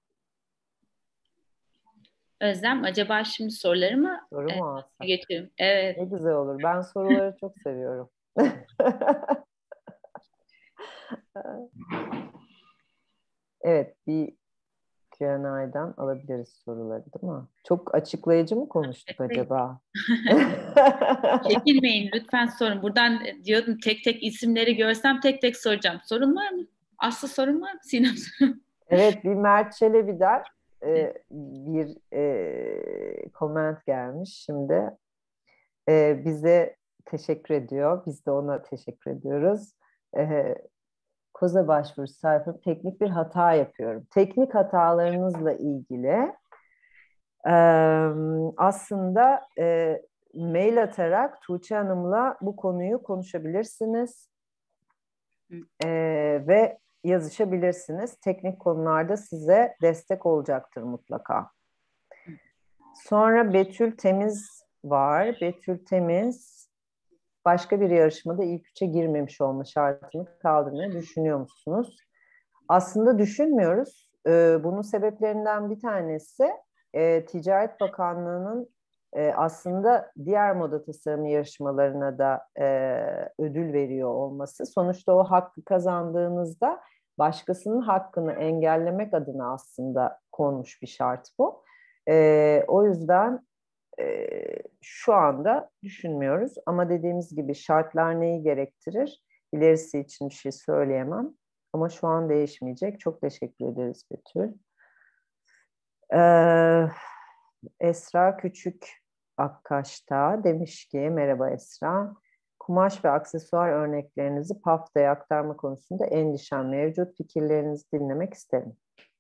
Özlem, acaba şimdi sorularımı Soru e, mu alsak? geçiyorum. Evet. Ne güzel olur. Ben soruları çok seviyorum. Evet, bir Q and A'dan alabiliriz soruları, değil mi? Çok açıklayıcı mı konuştuk acaba? Çekinmeyin, lütfen sorun. Buradan diyordum, tek tek isimleri görsem tek tek soracağım. Sorun var mı? Aslı sorun var mı? Sinem sorun. Evet, bir Mert Çelebi'den e, bir e, comment gelmiş şimdi. E, bize teşekkür ediyor. Biz de ona teşekkür ediyoruz. E, Koza başvurusu sayfasında teknik bir hata yapıyorum. Teknik hatalarınızla ilgili e, aslında e, mail atarak Tuğçe Hanım'la bu konuyu konuşabilirsiniz e, ve yazışabilirsiniz. Teknik konularda size destek olacaktır mutlaka. Sonra Betül Temiz var. Betül Temiz başka bir yarışmada ilk üçe girmemiş olma şartını kaldırmayı düşünüyor musunuz? Aslında düşünmüyoruz. Ee, bunun sebeplerinden bir tanesi e, Ticaret Bakanlığı'nın e, aslında diğer moda tasarımı yarışmalarına da e, ödül veriyor olması. Sonuçta o hakkı kazandığınızda başkasının hakkını engellemek adına aslında konmuş bir şart bu. E, o yüzden e, şu anda düşünmüyoruz ama dediğimiz gibi şartlar neyi gerektirir? İlerisi için bir şey söyleyemem. Ama şu an değişmeyecek. Çok teşekkür ederiz Betül. Ee, Esra Küçük Akkaş'ta demiş ki, merhaba Esra. Kumaş ve aksesuar örneklerinizi paftaya aktarma konusunda endişem mevcut. Fikirlerinizi dinlemek isterim.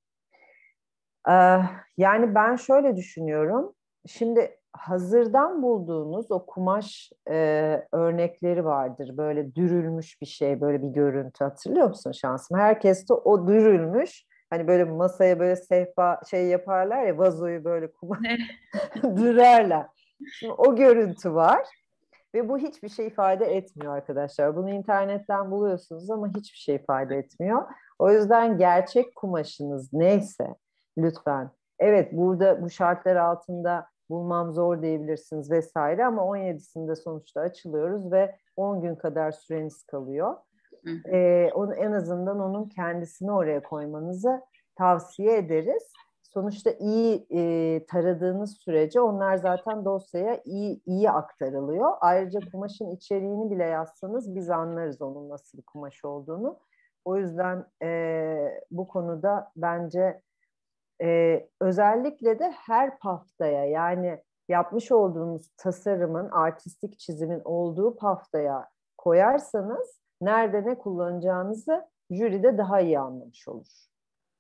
Ee, yani ben şöyle düşünüyorum. Şimdi hazırdan bulduğunuz o kumaş e, örnekleri vardır. Böyle dürülmüş bir şey, böyle bir görüntü. Hatırlıyor musun şansım? Herkes de o dürülmüş. Hani böyle masaya böyle sehpa şey yaparlar ya, vazoyu böyle kumaş dürerler. Şimdi o görüntü var ve bu hiçbir şey ifade etmiyor arkadaşlar. Bunu internetten buluyorsunuz ama hiçbir şey ifade etmiyor. O yüzden gerçek kumaşınız neyse lütfen. Evet, burada bu şartlar altında bulmam zor diyebilirsiniz vesaire ama on yedisinde sonuçta açılıyoruz ve on gün kadar süreniz kalıyor. Ee, onu, en azından onun kendisini oraya koymanızı tavsiye ederiz. Sonuçta iyi e, taradığınız sürece onlar zaten dosyaya iyi iyi aktarılıyor. Ayrıca kumaşın içeriğini bile yazsanız biz anlarız onun nasıl bir kumaş olduğunu. O yüzden e, bu konuda bence e, özellikle de her paftaya, yani yapmış olduğunuz tasarımın, artistik çizimin olduğu paftaya koyarsanız nerede ne kullanacağınızı jüride daha iyi anlamış olur.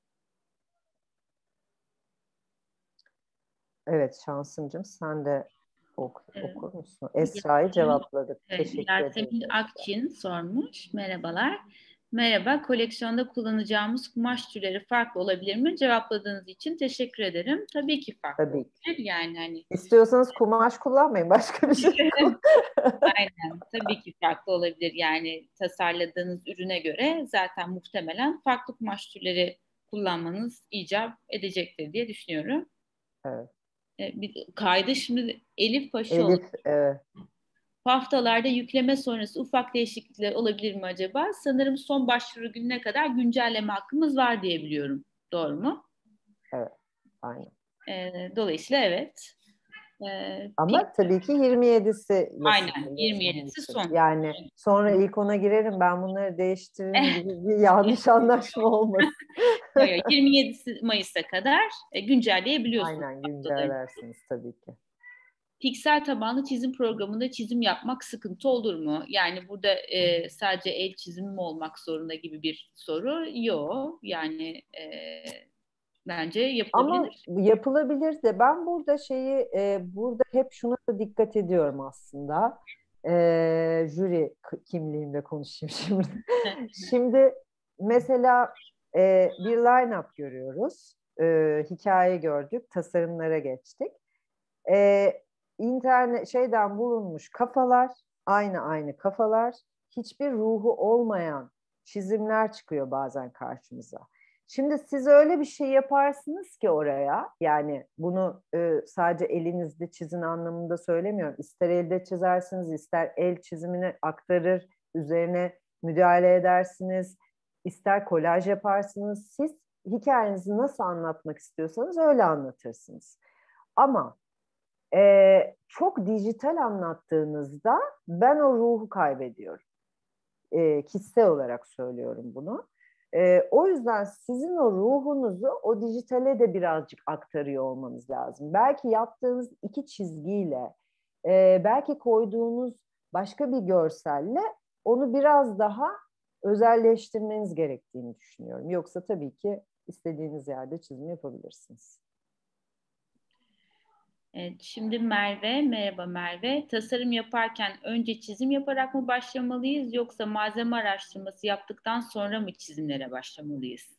Evet Şansımcığım, sen de oku, okur musun? Esra'yı cevapladık. Evet, Teşekkür ederiz Yasemin Esra. Akçin sormuş. Merhabalar. Merhaba, koleksiyonda kullanacağımız kumaş türleri farklı olabilir mi? Cevapladığınız için teşekkür ederim. Tabii ki farklı Tabii ki. olabilir. Yani hani İstiyorsanız kumaş kullanmayın. Başka bir şey kullanın. aynen tabii ki farklı olabilir. Yani tasarladığınız ürüne göre zaten muhtemelen farklı kumaş türleri kullanmanız icap edecektir diye düşünüyorum. Evet. E, bir kaydı şimdi Elif Paşaoğlu. Elif, evet. Haftalarda yükleme sonrası ufak değişiklikler olabilir mi acaba? Sanırım son başvuru gününe kadar güncelleme hakkımız var diye biliyorum. Doğru mu? Evet. Aynen. E, dolayısıyla evet. E, pik, Ama tabii ki yirmi yedisi ile aynen sınırlı yirmi onun yedisi için. son. Yani sonra ilk ona girerim, ben bunları değiştiririm Eh, gibi bir yanlış anlaşma olmasın. yo, yo, yirmi yedisi Mayıs'a kadar e, güncelleyebiliyorsunuz Aynen, haftalarını. güncellersiniz tabii ki. Piksel tabanlı çizim programında çizim yapmak sıkıntı olur mu? Yani burada e, sadece el çizimi mi olmak zorunda gibi bir soru. Yok. Yani e, bence Ama yapılabilir. yapılabilir de ben burada şeyi e, burada hep şuna da dikkat ediyorum aslında. E, jüri k- kimliğimle konuşayım şimdi. Şimdi mesela e, bir line-up görüyoruz. E, hikaye gördük, tasarımlara geçtik. E, internet şeyden bulunmuş kafalar, aynı aynı kafalar, hiçbir ruhu olmayan çizimler çıkıyor bazen karşımıza. Şimdi siz öyle bir şey yaparsınız ki oraya, yani bunu e, sadece elinizde çizin anlamında söylemiyorum. İster elde çizersiniz, ister el çizimini aktarır, üzerine müdahale edersiniz, ister kolaj yaparsınız. Siz hikayenizi nasıl anlatmak istiyorsanız öyle anlatırsınız. Ama e, çok dijital anlattığınızda ben o ruhu kaybediyorum. E, kişisel olarak söylüyorum bunu. E, o yüzden sizin o ruhunuzu o dijitale de birazcık aktarıyor olmanız lazım. Belki yaptığınız iki çizgiyle, e, belki koyduğunuz başka bir görselle onu biraz daha özelleştirmeniz gerektiğini düşünüyorum. Yoksa tabii ki istediğiniz yerde çizim yapabilirsiniz. Evet, şimdi Merve, merhaba Merve. Tasarım yaparken önce çizim yaparak mı başlamalıyız yoksa malzeme araştırması yaptıktan sonra mı çizimlere başlamalıyız?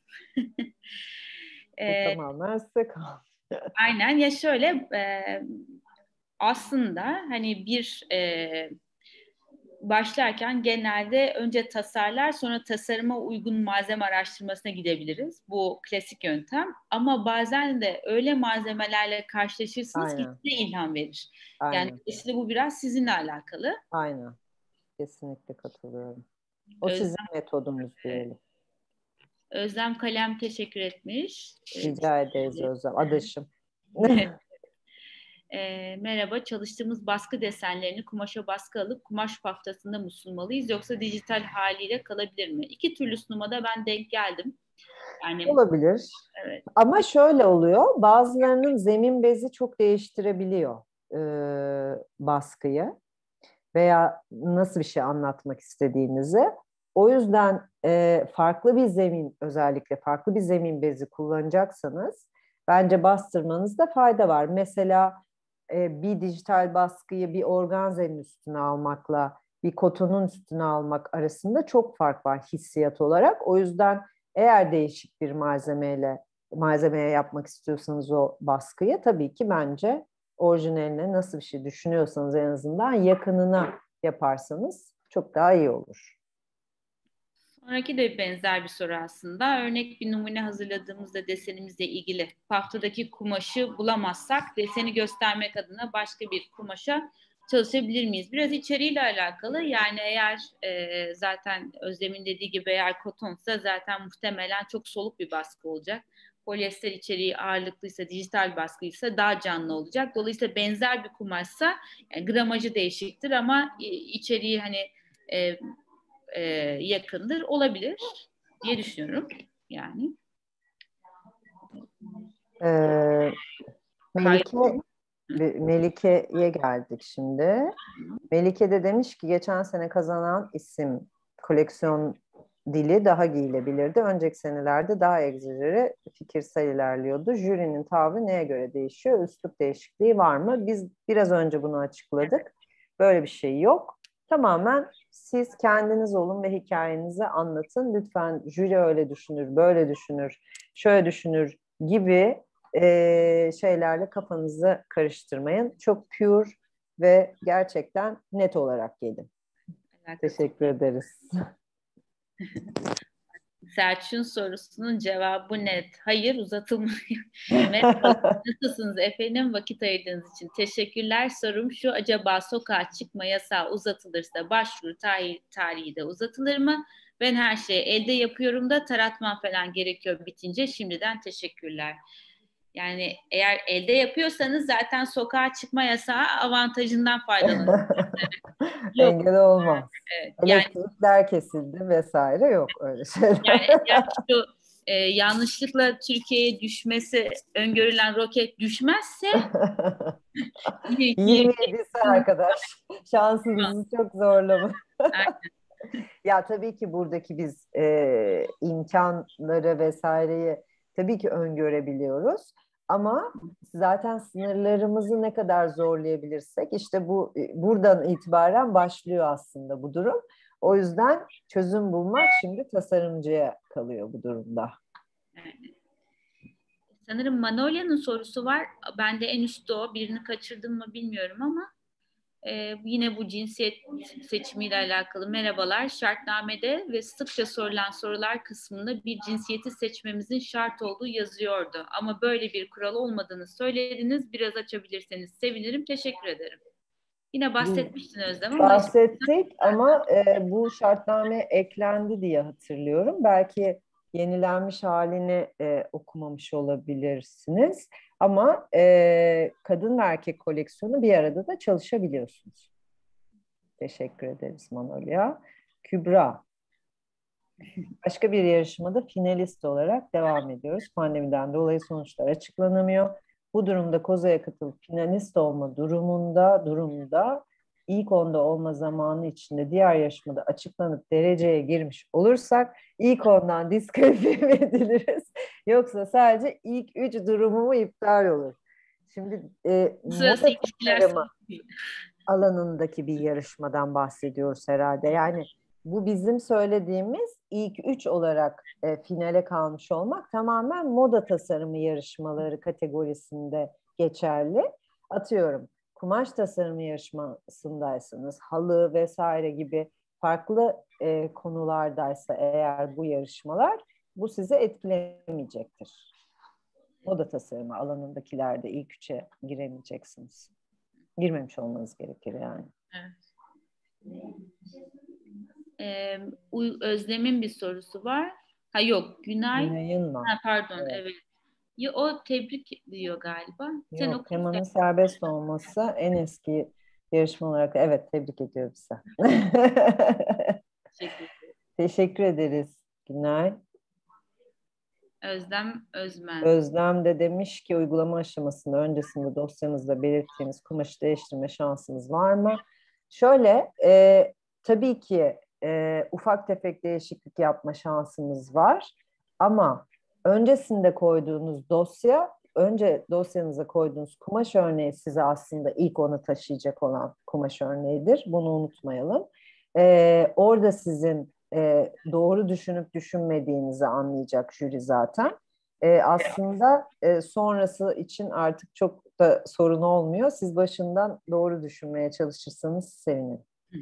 Bu Ee, tamamen size kalmış. aynen ya şöyle e, aslında hani bir e, başlarken genelde önce tasarlar sonra tasarıma uygun malzeme araştırmasına gidebiliriz. Bu klasik yöntem. Ama bazen de öyle malzemelerle karşılaşırsınız ki Aynen, size ilham verir. Yani aynen, dolayısıyla bu biraz sizinle alakalı. aynen. Kesinlikle katılıyorum. O sizin Özlem, metodunuz diyelim. Özlem Kalem teşekkür etmiş. Ee, Rica ederiz Özlem. Adaşım. e, merhaba, çalıştığımız baskı desenlerini kumaşa baskı alıp kumaş paftasında mı sunmalıyız yoksa dijital haliyle kalabilir mi? İki türlü sunuma da ben denk geldim. Yani Olabilir. evet. Ama şöyle oluyor. Bazılarının zemin bezi çok değiştirebiliyor e, baskıyı veya nasıl bir şey anlatmak istediğinizi. O yüzden e, farklı bir zemin, özellikle farklı bir zemin bezi kullanacaksanız bence bastırmanızda fayda var. Mesela e, bir dijital baskıyı bir organzenin üstüne almakla bir kotonun üstüne almak arasında çok fark var hissiyat olarak. O yüzden eğer değişik bir malzemeyle malzemeye yapmak istiyorsanız o baskıyı, tabii ki bence orijinaline nasıl bir şey düşünüyorsanız en azından yakınına yaparsanız çok daha iyi olur. Sonraki de benzer bir soru aslında. Örnek bir numune hazırladığımızda desenimizle ilgili paftadaki kumaşı bulamazsak deseni göstermek adına başka bir kumaşa çalışabilir miyiz? Biraz içeriğiyle alakalı. Yani eğer e, zaten Özlem'in dediği gibi eğer kotonsa zaten muhtemelen çok soluk bir baskı olacak. Polyester içeriği ağırlıklıysa, dijital baskıysa daha canlı olacak. Dolayısıyla benzer bir kumaşsa yani gramajı değişiktir ama içeriği hani e, e, yakındır olabilir diye düşünüyorum. Yani Ee, kaydı. Melike Melike'ye geldik şimdi. Melike de demiş ki geçen sene kazanan isim koleksiyon dili daha giyilebilirdi. Önceki senelerde daha egzajere fikirsel ilerliyordu. Jürinin tavrı neye göre değişiyor? Üslup değişikliği var mı? Biz biraz önce bunu açıkladık. Böyle bir şey yok. Tamamen siz kendiniz olun ve hikayenizi anlatın. Lütfen jüri öyle düşünür, böyle düşünür, şöyle düşünür gibi e, şeylerle kafanızı karıştırmayın. Çok pure ve gerçekten net olarak gelin. Alakası. Teşekkür ederiz. Selçuk'un sorusunun cevabı net. Hayır, uzatılmıyor. Merhaba, nasılsınız efendim? Vakit ayırdığınız için teşekkürler. Sorum şu: acaba sokağa çıkma yasağı uzatılırsa başvuru tarihi, tarihi de uzatılır mı? Ben her şeyi elde yapıyorum da taratmam falan gerekiyor bitince. Şimdiden teşekkürler. Yani eğer elde yapıyorsanız zaten sokağa çıkma yasağı avantajından faydalanın. Yok. Engel olmaz. Evet, yani Elektrikler kesildi vesaire, yok öyle şeyler. Yani eğer şu e, yanlışlıkla Türkiye'ye düşmesi öngörülen roket düşmezse yirmi yirmi yedisi arkadaş. Şansınızı çok zorlamayın. Ya tabii ki buradaki biz e, imkanları vesaireyi tabii ki öngörebiliyoruz. Ama zaten sınırlarımızı ne kadar zorlayabilirsek işte bu buradan itibaren başlıyor aslında bu durum. O yüzden çözüm bulmak şimdi tasarımcıya kalıyor bu durumda. Sanırım Manolya'nın sorusu var. Ben de en üstte o. Birini kaçırdım mı bilmiyorum ama e, yine bu cinsiyet seçimiyle alakalı. Merhabalar. Şartnamede ve sıkça sorulan sorular kısmında bir cinsiyeti seçmemizin şart olduğu yazıyordu. Ama böyle bir kural olmadığını söylediniz. Biraz açabilirseniz sevinirim. Teşekkür ederim. Yine bahsetmiştin Özlem ama bahsettik ama e, bu şartname eklendi diye hatırlıyorum. Belki yenilenmiş halini e, okumamış olabilirsiniz. Ama e, kadın ve erkek koleksiyonu bir arada da çalışabiliyorsunuz. Teşekkür ederiz Manolya. Kübra. Başka bir yarışmada finalist olarak devam ediyoruz. Pandemiden dolayı sonuçlar açıklanamıyor. Bu durumda Koza'ya katılıp finalist olma durumunda durumda ilk onda olma zamanı içinde diğer yarışmada açıklanıp dereceye girmiş olursak ilk ondan diskalifiye mi ediliriz? Yoksa sadece ilk üç durumu mu iptal olur? Şimdi e, sırası moda ilişkiler tasarımı alanındaki bir yarışmadan bahsediyoruz herhalde. Yani bu bizim söylediğimiz ilk üç olarak e, finale kalmış olmak tamamen moda tasarımı yarışmaları kategorisinde geçerli. Atıyorum, kumaş tasarımı yarışmasındaysanız, halı vesaire gibi farklı e, konulardaysa eğer bu yarışmalar, bu sizi etkilemeyecektir. Moda tasarımı alanındakilerde ilk üçe giremeyeceksiniz. Girmemiş olmanız gerekir yani. Evet. Ee, Özlem'in bir sorusu var. Ha yok, Günay. Günay'ın mı? Ha, pardon, Evet. evet. Ya, o tebrik diyor galiba. Sen Yok, okursan. temanın serbest olması en eski yarışma olarak, evet, tebrik ediyorum size. Teşekkür ederim. Teşekkür ederiz Günay. Özlem Özmen. Özlem de demiş ki uygulama aşamasında öncesinde dosyanızda belirttiğiniz kumaşı değiştirme şansınız var mı? Şöyle, e, tabii ki e, ufak tefek değişiklik yapma şansımız var. Ama öncesinde koyduğunuz dosya, önce dosyanıza koyduğunuz kumaş örneği size aslında ilk onu taşıyacak olan kumaş örneğidir. Bunu unutmayalım. E, orada sizin e, doğru düşünüp düşünmediğinizi anlayacak jüri zaten. E, aslında e, sonrası için artık çok da sorun olmuyor. Siz başından doğru düşünmeye çalışırsanız sevinirim.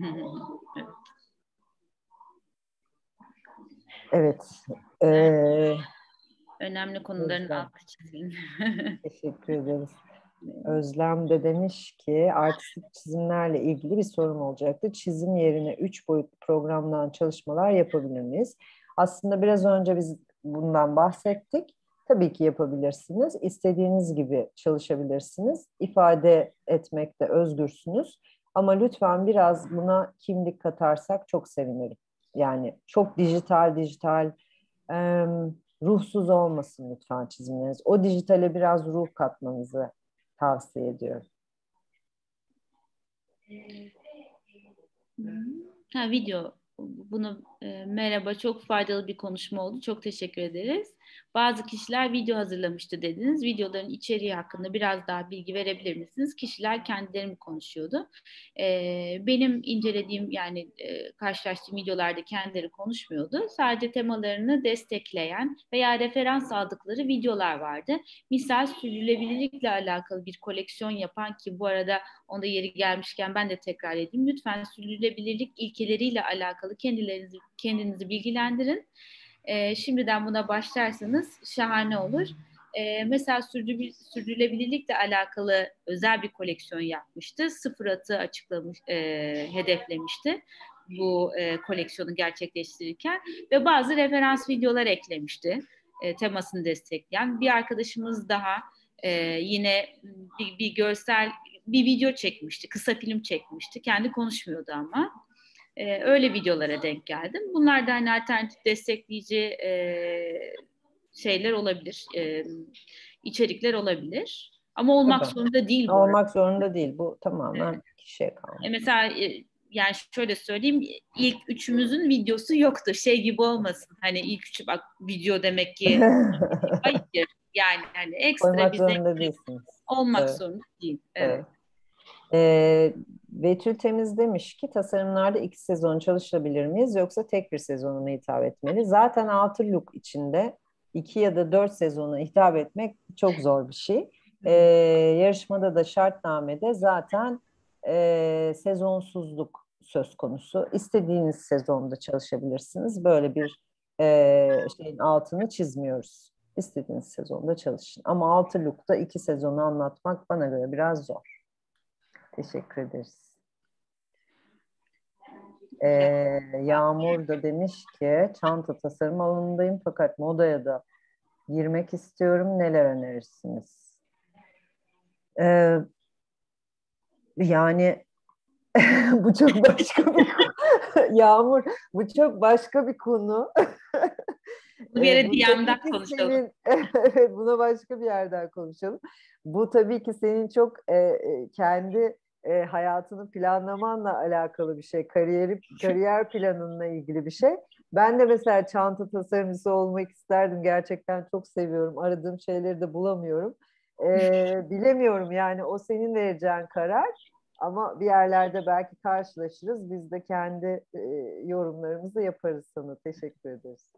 Evet. E, Önemli konuların Özlem. altı çizildi. Teşekkür ederiz. Özlem de demiş ki artistik çizimlerle ilgili bir sorum olacaktı. Çizim yerine üç boyutlu programdan çalışmalar yapabilir miyiz? Aslında biraz önce biz bundan bahsettik. Tabii ki yapabilirsiniz. İstediğiniz gibi çalışabilirsiniz. İfade etmekte özgürsünüz. Ama lütfen biraz buna kimlik katarsak çok sevinirim. Yani çok dijital dijital, e, ruhsuz olmasın lütfen çizimleriniz. O dijitale biraz ruh katmanızı tavsiye ediyorum. Ha, video. Bunu E, merhaba, çok faydalı bir konuşma oldu. Çok teşekkür ederiz. Bazı kişiler video hazırlamıştı dediniz. Videoların içeriği hakkında biraz daha bilgi verebilir misiniz? Kişiler kendileri mi konuşuyordu? E, benim incelediğim yani e, karşılaştığım videolarda kendileri konuşmuyordu. Sadece temalarını destekleyen veya referans aldıkları videolar vardı. Misal sürdürülebilirlikle alakalı bir koleksiyon yapan ki bu arada onda yeri gelmişken ben de tekrar edeyim. Lütfen sürdürülebilirlik ilkeleriyle alakalı kendilerinizi kendinizi bilgilendirin. E, şimdiden buna başlarsanız şahane olur. E, mesela sürdürü, sürdürülebilirlikle alakalı özel bir koleksiyon yapmıştı. Sıfır atı açıklamış, e, hedeflemişti bu e, koleksiyonu gerçekleştirirken ve bazı referans videolar eklemişti e, temasını destekleyen. Bir arkadaşımız daha e, yine bir, bir görsel bir video çekmişti, kısa film çekmişti. Kendi konuşmuyordu ama. Ee, öyle videolara denk geldim. Bunlar da hani alternatif destekleyici e, şeyler olabilir, e, içerikler olabilir. Ama olmak Tabii. zorunda değil bu arada. Olmak zorunda değil. Bu Evet. tamamen kişiye E, kalmış. mesela e, yani şöyle söyleyeyim, ilk üçümüzün videosu yoktu. Şey gibi olmasın. Hani ilk üçü bak video demek ki hayır. Yani hani ekstra Koymak bir zorunda zevk değilsiniz. olmak Evet, zorunda değil. Evet. evet. Ee, Betül Temiz demiş ki tasarımlarda iki sezon çalışabilir miyiz yoksa tek bir sezona mı hitap etmeli? Zaten altı look içinde iki ya da dört sezona hitap etmek çok zor bir şey. Ee, Yarışmada da şartnamede zaten e, sezonsuzluk söz konusu. İstediğiniz sezonda çalışabilirsiniz. Böyle bir e, şeyin altını çizmiyoruz. İstediğiniz sezonda çalışın. Ama altı look'ta iki sezonu anlatmak bana göre biraz zor. Teşekkür ederiz. Ee, Yağmur da demiş ki çanta tasarım alanındayım fakat modaya da girmek istiyorum. Neler önerirsiniz? Ee, Yani bu çok başka bir konu. Yağmur, bu çok başka bir konu. Bir Ee, yere bu tabii D M'den ki konuşalım. senin, evet, buna başka bir yerden konuşalım. Bu tabii ki senin çok e, e, kendi e, hayatını planlamanla alakalı bir şey, kariyeri, kariyer planınla ilgili bir şey. Ben de mesela çanta tasarımcısı olmak isterdim. Gerçekten çok seviyorum. Aradığım şeyleri de bulamıyorum. Ee, bilemiyorum yani o senin vereceğin karar. Ama bir yerlerde belki karşılaşırız. Biz de kendi e, yorumlarımızı yaparız sana. Teşekkür ederiz.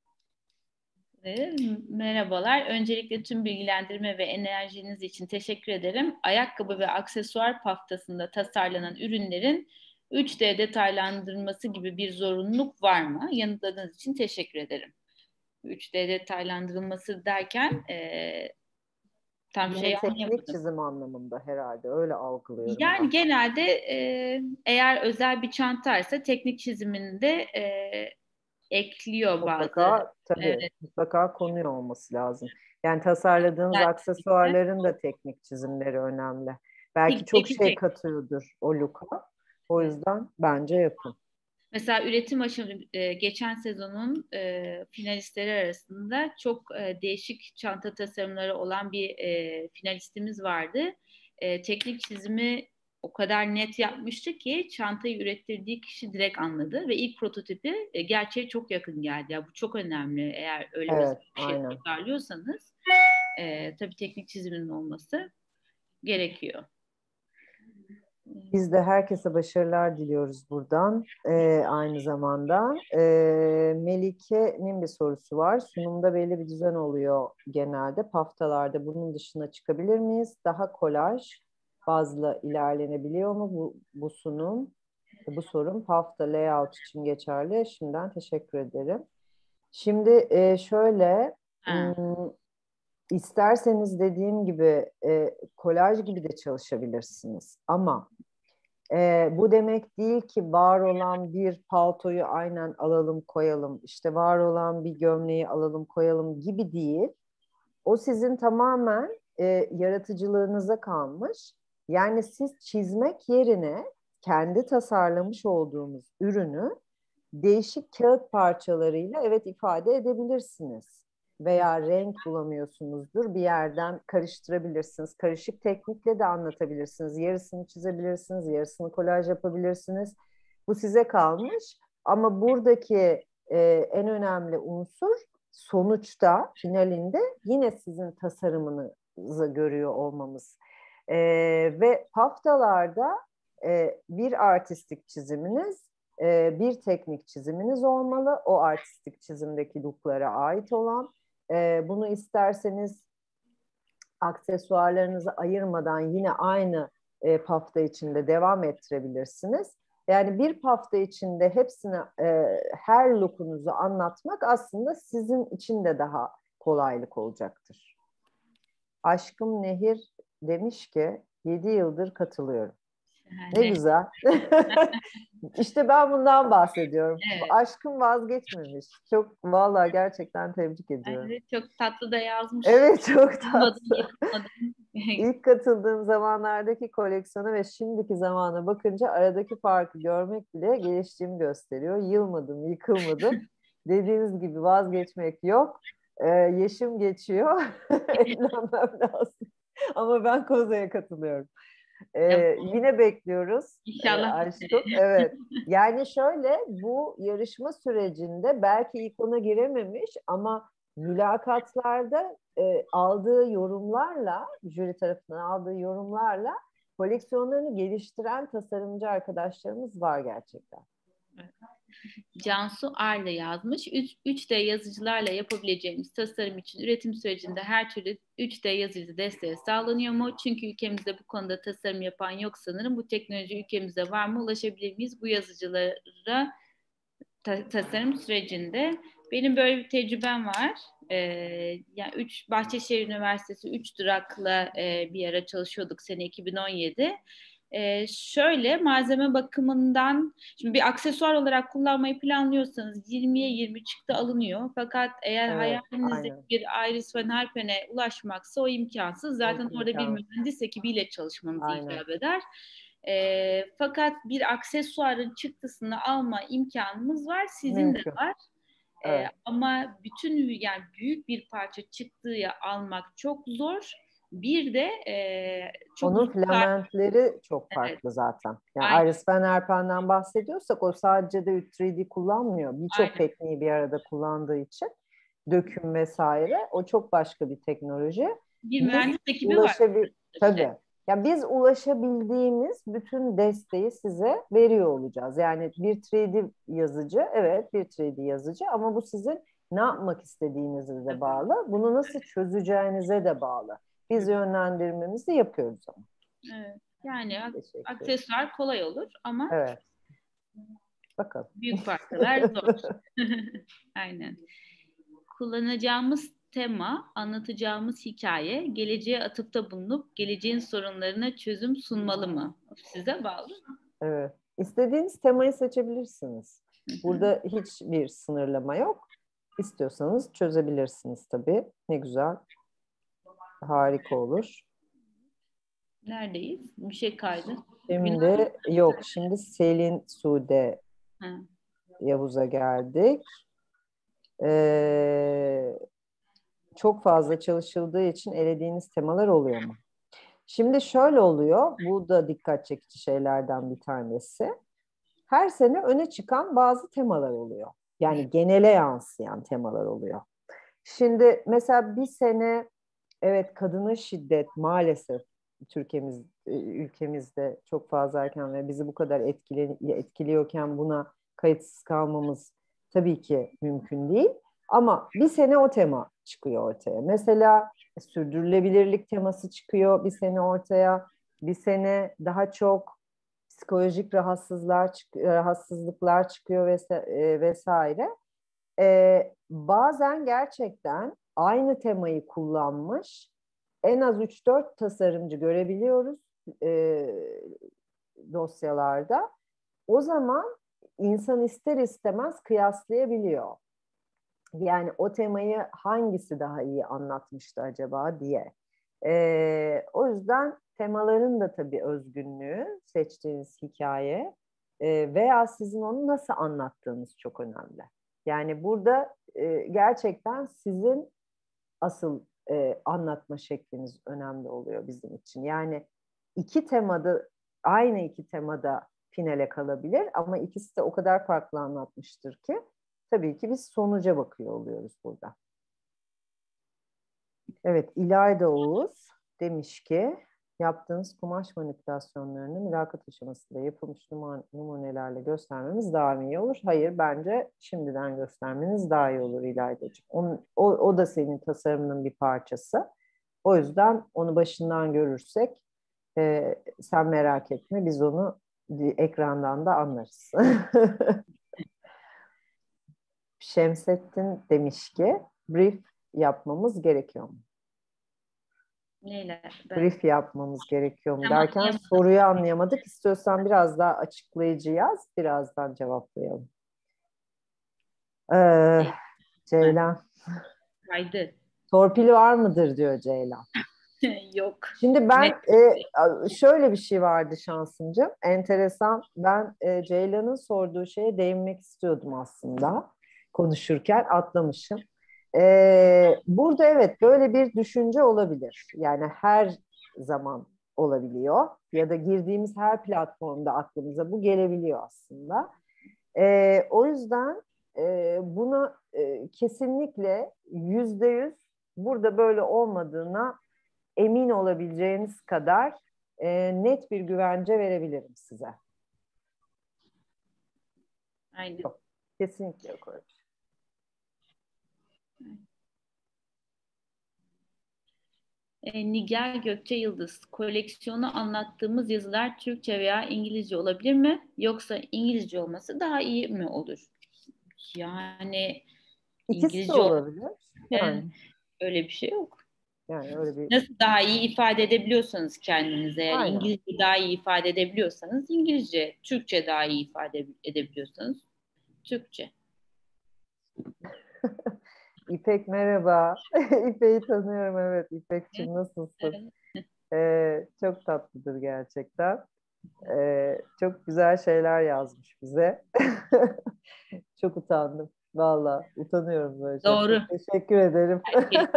Merhabalar. Öncelikle tüm bilgilendirme ve enerjiniz için teşekkür ederim. Ayakkabı ve aksesuar paftasında tasarlanan ürünlerin üç D detaylandırılması gibi bir zorunluluk var mı? Yanıtladığınız için teşekkür ederim. üç D detaylandırılması derken e, tam Yine şey teknik anlayamadım. çizim anlamında herhalde. Öyle algılıyorum Yani ben. genelde e, eğer özel bir çantaysa teknik çiziminde e, ekliyor bazı. Mutlaka tabii Evet, mutlaka konuyor olması lazım. Yani tasarladığınız özellikle. aksesuarların da teknik çizimleri önemli. Belki çok Peki, şey peki. katıyordur o look'a. O yüzden bence yapın. Mesela üretim aşımı e, geçen sezonun e, finalistleri arasında çok e, değişik çanta tasarımları olan bir e, finalistimiz vardı. E, teknik çizimi o kadar net yapmıştı ki çantayı ürettirdiği kişi direkt anladı ve ilk prototipi e, gerçeğe çok yakın geldi. Ya bu çok önemli. Eğer öyle özel Evet, bir şey aynen. tasarlıyorsanız e, tabii teknik çizimin olması gerekiyor. Biz de herkese başarılar diliyoruz buradan. Ee, aynı zamanda Ee, Melike'nin bir sorusu var. Sunumda belli bir düzen oluyor genelde. Paftalarda bunun dışına çıkabilir miyiz? Daha kolaj bazlı ilerlenebiliyor mu bu, bu sunum? Bu sorun pafta layout için geçerli. Şimdiden teşekkür ederim. Şimdi e, şöyle Ha. hmm, isterseniz dediğim gibi e, kolaj gibi de çalışabilirsiniz. Ama ee, bu demek değil ki var olan bir paltoyu aynen alalım koyalım, işte var olan bir gömleği alalım koyalım gibi değil. O sizin tamamen e, yaratıcılığınıza kalmış. Yani siz çizmek yerine kendi tasarlamış olduğunuz ürünü değişik kağıt parçalarıyla evet ifade edebilirsiniz. Veya renk bulamıyorsunuzdur bir yerden karıştırabilirsiniz. Karışık teknikle de anlatabilirsiniz. Yarısını çizebilirsiniz, yarısını kolaj yapabilirsiniz. Bu size kalmış. Ama buradaki e, en önemli unsur sonuçta finalinde yine sizin tasarımınızı görüyor olmamız. E, ve haftalarda e, bir artistik çiziminiz, e, bir teknik çiziminiz olmalı. O artistik çizimdeki looklara ait olan. E, bunu isterseniz aksesuarlarınızı ayırmadan yine aynı e, pafta içinde devam ettirebilirsiniz. Yani bir pafta içinde hepsini, e, her lookunuzu anlatmak aslında sizin için de daha kolaylık olacaktır. Aşkım Nehir demiş ki yedi yıldır katılıyorum. Ne Yani, güzel. İşte ben bundan bahsediyorum. evet. Aşkım vazgeçmemiş. Çok vallahi gerçekten tebrik ediyorum. Evet, çok tatlı da yazmış. Evet, çok Yılmadım, tatlı. yıkılmadım. İlk katıldığım zamanlardaki koleksiyona ve şimdiki zamana bakınca aradaki farkı görmek bile geliştiğimi gösteriyor. Yılmadım, yıkılmadım. Dediğiniz gibi vazgeçmek yok. Ee, yaşım geçiyor. Evlenmem lazım. Ama ben Koza'ya katılıyorum. Ee, yine bekliyoruz ee, İnşallah. aşkım. Evet. Yani şöyle, bu yarışma sürecinde belki ilk ona girememiş ama mülakatlarda e, aldığı yorumlarla, jüri tarafından aldığı yorumlarla koleksiyonlarını geliştiren tasarımcı arkadaşlarımız var gerçekten. Cansu Arla yazmış. üç D yazıcılarla yapabileceğimiz tasarım için üretim sürecinde her türlü üç D yazıcı desteği sağlanıyor mu? Çünkü ülkemizde bu konuda tasarım yapan yok sanırım. Bu teknoloji ülkemizde var mı? Ulaşabilir miyiz bu yazıcılara ta- tasarım sürecinde? Benim böyle bir tecrübem var. Ee, yani üç Bahçeşehir Üniversitesi üç Durak'la e, bir ara çalışıyorduk sene iki bin on yedi. Ee, şöyle malzeme bakımından şimdi bir aksesuar olarak kullanmayı planlıyorsanız yirmiye yirmi çıktı alınıyor. Fakat eğer Evet, hayalinizdeki aynen. bir Iris Van Herpen'e ulaşmaksa o imkansız. O Zaten orada bir imkan. mühendis ekibiyle çalışmanız Aynen. icap eder. E, fakat bir aksesuarın çıktısını alma imkanımız var. Sizin de Mümkün. var. E, Evet. ama bütün yani büyük bir parça çıktığı almak çok zor. Bir de e, çok Onun miktar, filamentleri çok evet, farklı zaten. Yani aynen, Iris Van Herpen'den bahsediyorsak o sadece de üç D kullanmıyor. Birçok aynen. tekniği bir arada kullandığı için döküm vesaire o çok başka bir teknoloji. Bir Biz mühendis ekibi var. ulaşabil tabii. Yani biz ulaşabildiğimiz bütün desteği size veriyor olacağız. Yani bir üç D yazıcı, evet bir üç D yazıcı ama bu sizin ne yapmak istediğinize de bağlı. Bunu nasıl çözeceğinize de bağlı. Biz yönlendirmemizi yapıyoruz ama. Evet. Yani Teşekkür. aksesuar kolay olur ama Evet. Bakalım. büyük parçalar zor. Aynen. Kullanacağımız tema, anlatacağımız hikaye, geleceğe atıfta bulunup geleceğin sorunlarına çözüm sunmalı mı? Size bağlı. Evet. İstediğiniz temayı seçebilirsiniz. Burada hiçbir sınırlama yok. İstiyorsanız çözebilirsiniz tabii. Ne güzel. Harika olur. Neredeyiz? Bir şey kaydı. Şimdi yok. Şimdi Selin Sude Ha. Yavuz'a geldik. Ee, çok fazla çalışıldığı için elediğiniz temalar oluyor mu? Şimdi şöyle oluyor. Bu da dikkat çekici şeylerden bir tanesi. Her sene öne çıkan bazı temalar oluyor. Yani genele yansıyan temalar oluyor. Şimdi mesela bir sene evet kadına şiddet maalesef Türkiye'miz, ülkemizde çok fazlayken ve bizi bu kadar etkili, etkiliyorken buna kayıtsız kalmamız tabii ki mümkün değil. Ama bir sene o tema çıkıyor ortaya. Mesela sürdürülebilirlik teması çıkıyor bir sene ortaya. Bir sene daha çok psikolojik rahatsızlar, rahatsızlıklar çıkıyor vesaire. Ee, bazen gerçekten aynı temayı kullanmış en az üç dört tasarımcı görebiliyoruz e, dosyalarda. O zaman insan ister istemez kıyaslayabiliyor. Yani o temayı hangisi daha iyi anlatmıştı acaba diye. Ee, o yüzden temaların da tabii özgünlüğü, seçtiğiniz hikaye e, veya sizin onu nasıl anlattığınız çok önemli. Yani burada e, gerçekten sizin asıl e, anlatma şekliniz önemli oluyor bizim için. Yani iki temada, aynı iki temada finale kalabilir ama ikisi de o kadar farklı anlatmıştır ki tabii ki biz sonuca bakıyor oluyoruz burada. Evet, İlayda Oğuz demiş ki yaptığınız kumaş manipülasyonlarını mülakat aşamasında yapılmış numunelerle göstermemiz daha mı iyi olur? Hayır, bence şimdiden göstermeniz daha iyi olur İlayda'cığım. O, o, o da senin tasarımının bir parçası. O yüzden onu başından görürsek e, sen merak etme, biz onu ekrandan da anlarız. Şemsettin demiş ki brief yapmamız gerekiyor mu? Neyle? Ben... Brief yapmamız gerekiyor mu Tamam, derken anlayamadım. soruyu anlayamadık. İstiyorsan biraz daha açıklayıcı yaz, birazdan cevaplayalım. Ee, Ceylan. Kaydı. Torpili var mıdır diyor Ceylan. Yok. Şimdi ben e, şöyle bir şey vardı Şansımcığım. Enteresan. Ben e, Ceylan'ın sorduğu şeye değinmek istiyordum aslında. Konuşurken atlamışım. E, burada evet böyle bir düşünce olabilir. Yani her zaman olabiliyor. Ya da girdiğimiz her platformda aklımıza bu gelebiliyor aslında. E, o yüzden e, bunu e, kesinlikle yüzde yüz burada böyle olmadığına emin olabileceğiniz kadar e, net bir güvence verebilirim size. Aynen. Yok, kesinlikle yok öyle. E, Nigar Gökçe Yıldız, koleksiyonu anlattığımız yazılar Türkçe veya İngilizce olabilir mi? Yoksa İngilizce olması daha iyi mi olur? Yani İkisi de İngilizce olabilir. Yani, öyle bir şey yok. yani öyle bir. Nasıl daha iyi ifade edebiliyorsanız kendinize, yani Aynen. İngilizce daha iyi ifade edebiliyorsanız İngilizce, Türkçe daha iyi ifade edebiliyorsanız Türkçe. İpek merhaba. İpek'i tanıyorum, evet. İpek'ciğim nasılsın? Evet. Ee, çok tatlıdır gerçekten. Ee, çok güzel şeyler yazmış bize. Çok utandım. Vallahi utanıyorum böyle şey. Doğru. Çok teşekkür ederim. Herkes.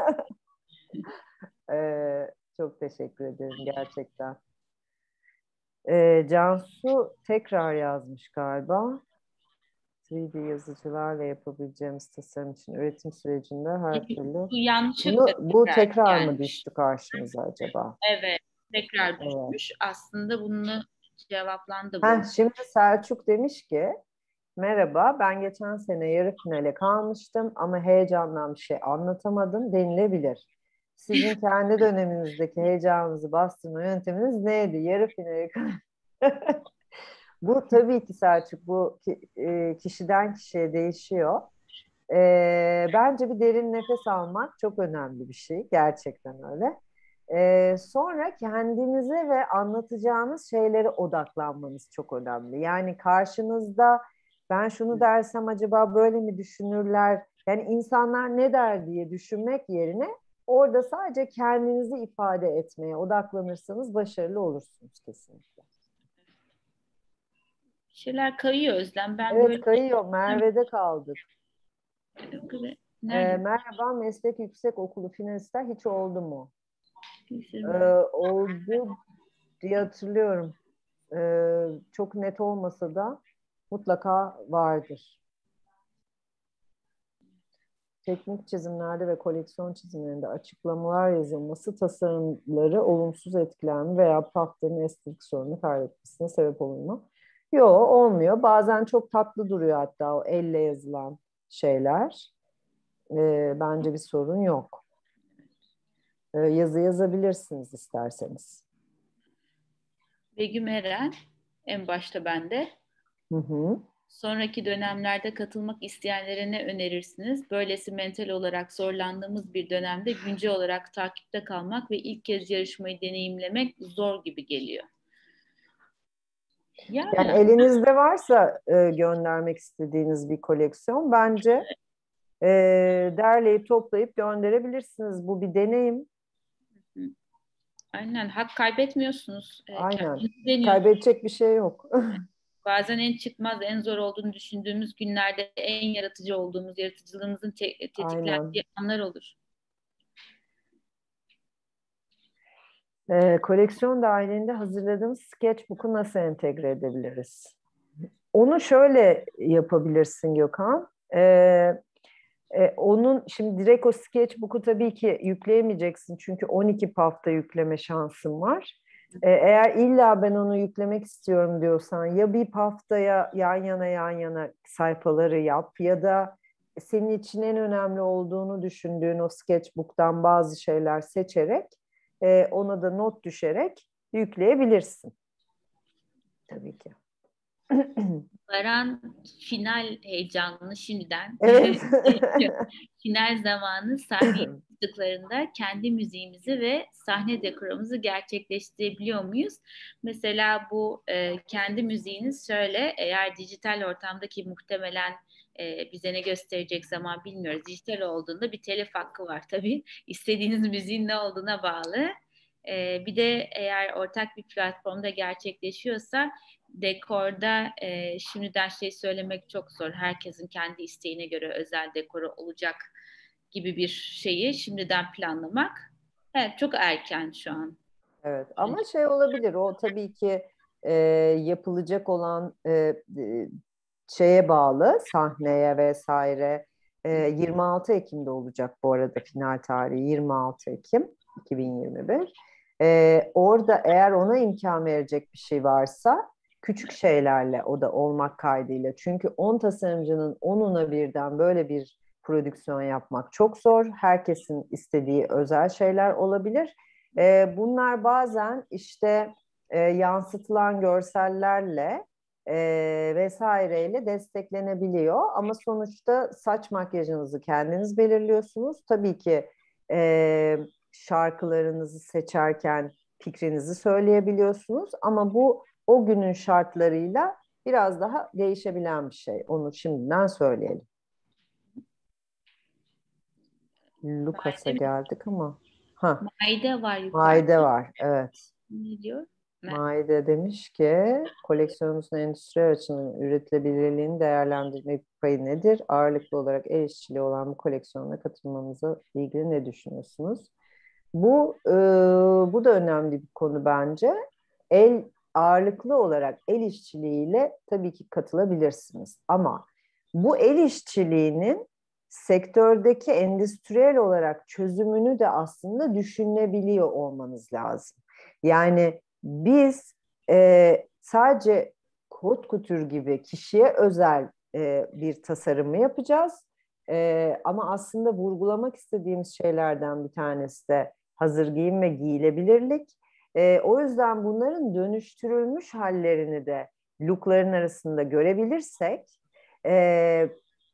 Ee, çok teşekkür ederim gerçekten. Ee, Cansu tekrar yazmış galiba. üç D yazıcılarla yapabileceğimiz tasarım için üretim sürecinde her türlü. Bu yanlışlıkla Bunu, bu tekrar tekrar mı gelmiş. düştü karşınıza acaba? Evet, tekrar Evet. düşmüş. Aslında bunu cevaplandı Heh, bu. şimdi Selçuk demiş ki merhaba, ben geçen sene yarı finale kalmıştım ama heyecandan bir şey anlatamadım denilebilir. Sizin kendi döneminizdeki heyecanınızı bastırma yönteminiz neydi? Yarı finale Bu tabii ki Selçuk, bu kişiden kişiye değişiyor. E, bence bir derin nefes almak çok önemli bir şey. Gerçekten öyle. E, sonra kendinize ve anlatacağınız şeylere odaklanmanız çok önemli. Yani karşınızda ben şunu dersem acaba böyle mi düşünürler? Yani insanlar ne der diye düşünmek yerine orada sadece kendinizi ifade etmeye odaklanırsanız başarılı olursunuz kesinlikle. Bir şeyler kayıyor Özlem. Ben Evet böyle... kayıyor. Merve'de kaldık. Nerede? Ee, merhaba, meslek yüksek okulu finalistler hiç oldu mu? Ee, oldu diye hatırlıyorum. Ee, çok net olmasa da mutlaka vardır. Teknik çizimlerde ve koleksiyon çizimlerinde açıklamalar yazılması tasarımları olumsuz etkiler mi veya paftların estetik sorunu kaybetmesine sebep olur mu? Yok, olmuyor. Bazen çok tatlı duruyor hatta o elle yazılan şeyler. Ee, bence bir sorun yok. Ee, yazı yazabilirsiniz isterseniz. Begüm Eren, en başta bende. Hı hı. Sonraki dönemlerde katılmak isteyenlere ne önerirsiniz? Böylesi mental olarak zorlandığımız bir dönemde güncel olarak takipte kalmak ve ilk kez yarışmayı deneyimlemek zor gibi geliyor. Yani, Yani elinizde varsa e, göndermek istediğiniz bir koleksiyon bence e, derleyip toplayıp gönderebilirsiniz. Bu bir deneyim. aynen, hak kaybetmiyorsunuz. Aynen. Kendinizi deniyorsunuz. Kaybedecek bir şey yok. Bazen en çıkmaz, en zor olduğunu düşündüğümüz günlerde en yaratıcı olduğumuz, yaratıcılığımızın te- tetiklendiği Aynen. anlar olur. Ee, koleksiyon dahilinde hazırladığımız sketchbook'u nasıl entegre edebiliriz? Onu şöyle yapabilirsin Gökhan. Ee, e, onun şimdi direkt o sketchbook'u tabii ki yükleyemeyeceksin çünkü on iki pafta yükleme şansın var. Ee, eğer illa ben onu yüklemek istiyorum diyorsan ya bir paftaya yan yana yan yana sayfaları yap ya da senin için en önemli olduğunu düşündüğün o sketchbook'tan bazı şeyler seçerek e, ona da not düşerek yükleyebilirsin. Tabii ki. Baran final heyecanını şimdiden Evet. final zamanı sahneye çıktıklarında kendi müziğimizi ve sahne dekorumuzu gerçekleştirebiliyor muyuz? Mesela bu e, kendi müziğiniz şöyle, eğer dijital ortamdaki muhtemelen e, bize ne gösterecek zaman bilmiyoruz. Dijital olduğunda bir telif hakkı var tabii. İstediğiniz müziğin ne olduğuna bağlı. E, bir de eğer ortak bir platformda gerçekleşiyorsa dekorda e, şimdiden şey söylemek çok zor. Herkesin kendi isteğine göre özel dekoru olacak gibi bir şeyi şimdiden planlamak. Evet, çok erken şu an. Evet ama şey olabilir o tabii ki e, yapılacak olan e, e, şeye bağlı sahneye vesaire. E, yirmi altı Ekim'de olacak bu arada final tarihi yirmi altı Ekim iki bin yirmi bir. E, orada eğer ona imkan verecek bir şey varsa küçük şeylerle o da olmak kaydıyla. Çünkü on tasarımcının onuna birden böyle bir prodüksiyon yapmak çok zor. Herkesin istediği özel şeyler olabilir. E, bunlar bazen işte e, yansıtılan görsellerle e, vesaireyle desteklenebiliyor. Ama sonuçta saç makyajınızı kendiniz belirliyorsunuz. Tabii ki e, şarkılarınızı seçerken fikrinizi söyleyebiliyorsunuz. Ama bu o günün şartlarıyla biraz daha değişebilen bir şey. Onu şimdiden söyleyelim. Lucas'a Maide, geldik ama. Ha, Maide var Maide yukarıda. var. Evet. Ne diyor? Ne? Maide demiş ki koleksiyonunuzun endüstriyel açının üretilebilirliğini değerlendirme payı nedir? Ağırlıklı olarak el işçiliği olan bu koleksiyona katılmamıza ilgili ne düşünüyorsunuz? Bu e, bu da önemli bir konu bence. El ağırlıklı olarak el işçiliğiyle tabii ki katılabilirsiniz. Ama bu el işçiliğinin sektördeki endüstriyel olarak çözümünü de aslında düşünebiliyor olmanız lazım. Yani biz e, sadece kot kutur gibi kişiye özel e, bir tasarımı yapacağız. E, ama aslında vurgulamak istediğimiz şeylerden bir tanesi de hazır giyim ve giyilebilirlik. E, o yüzden bunların dönüştürülmüş hallerini de lookların arasında görebilirsek e,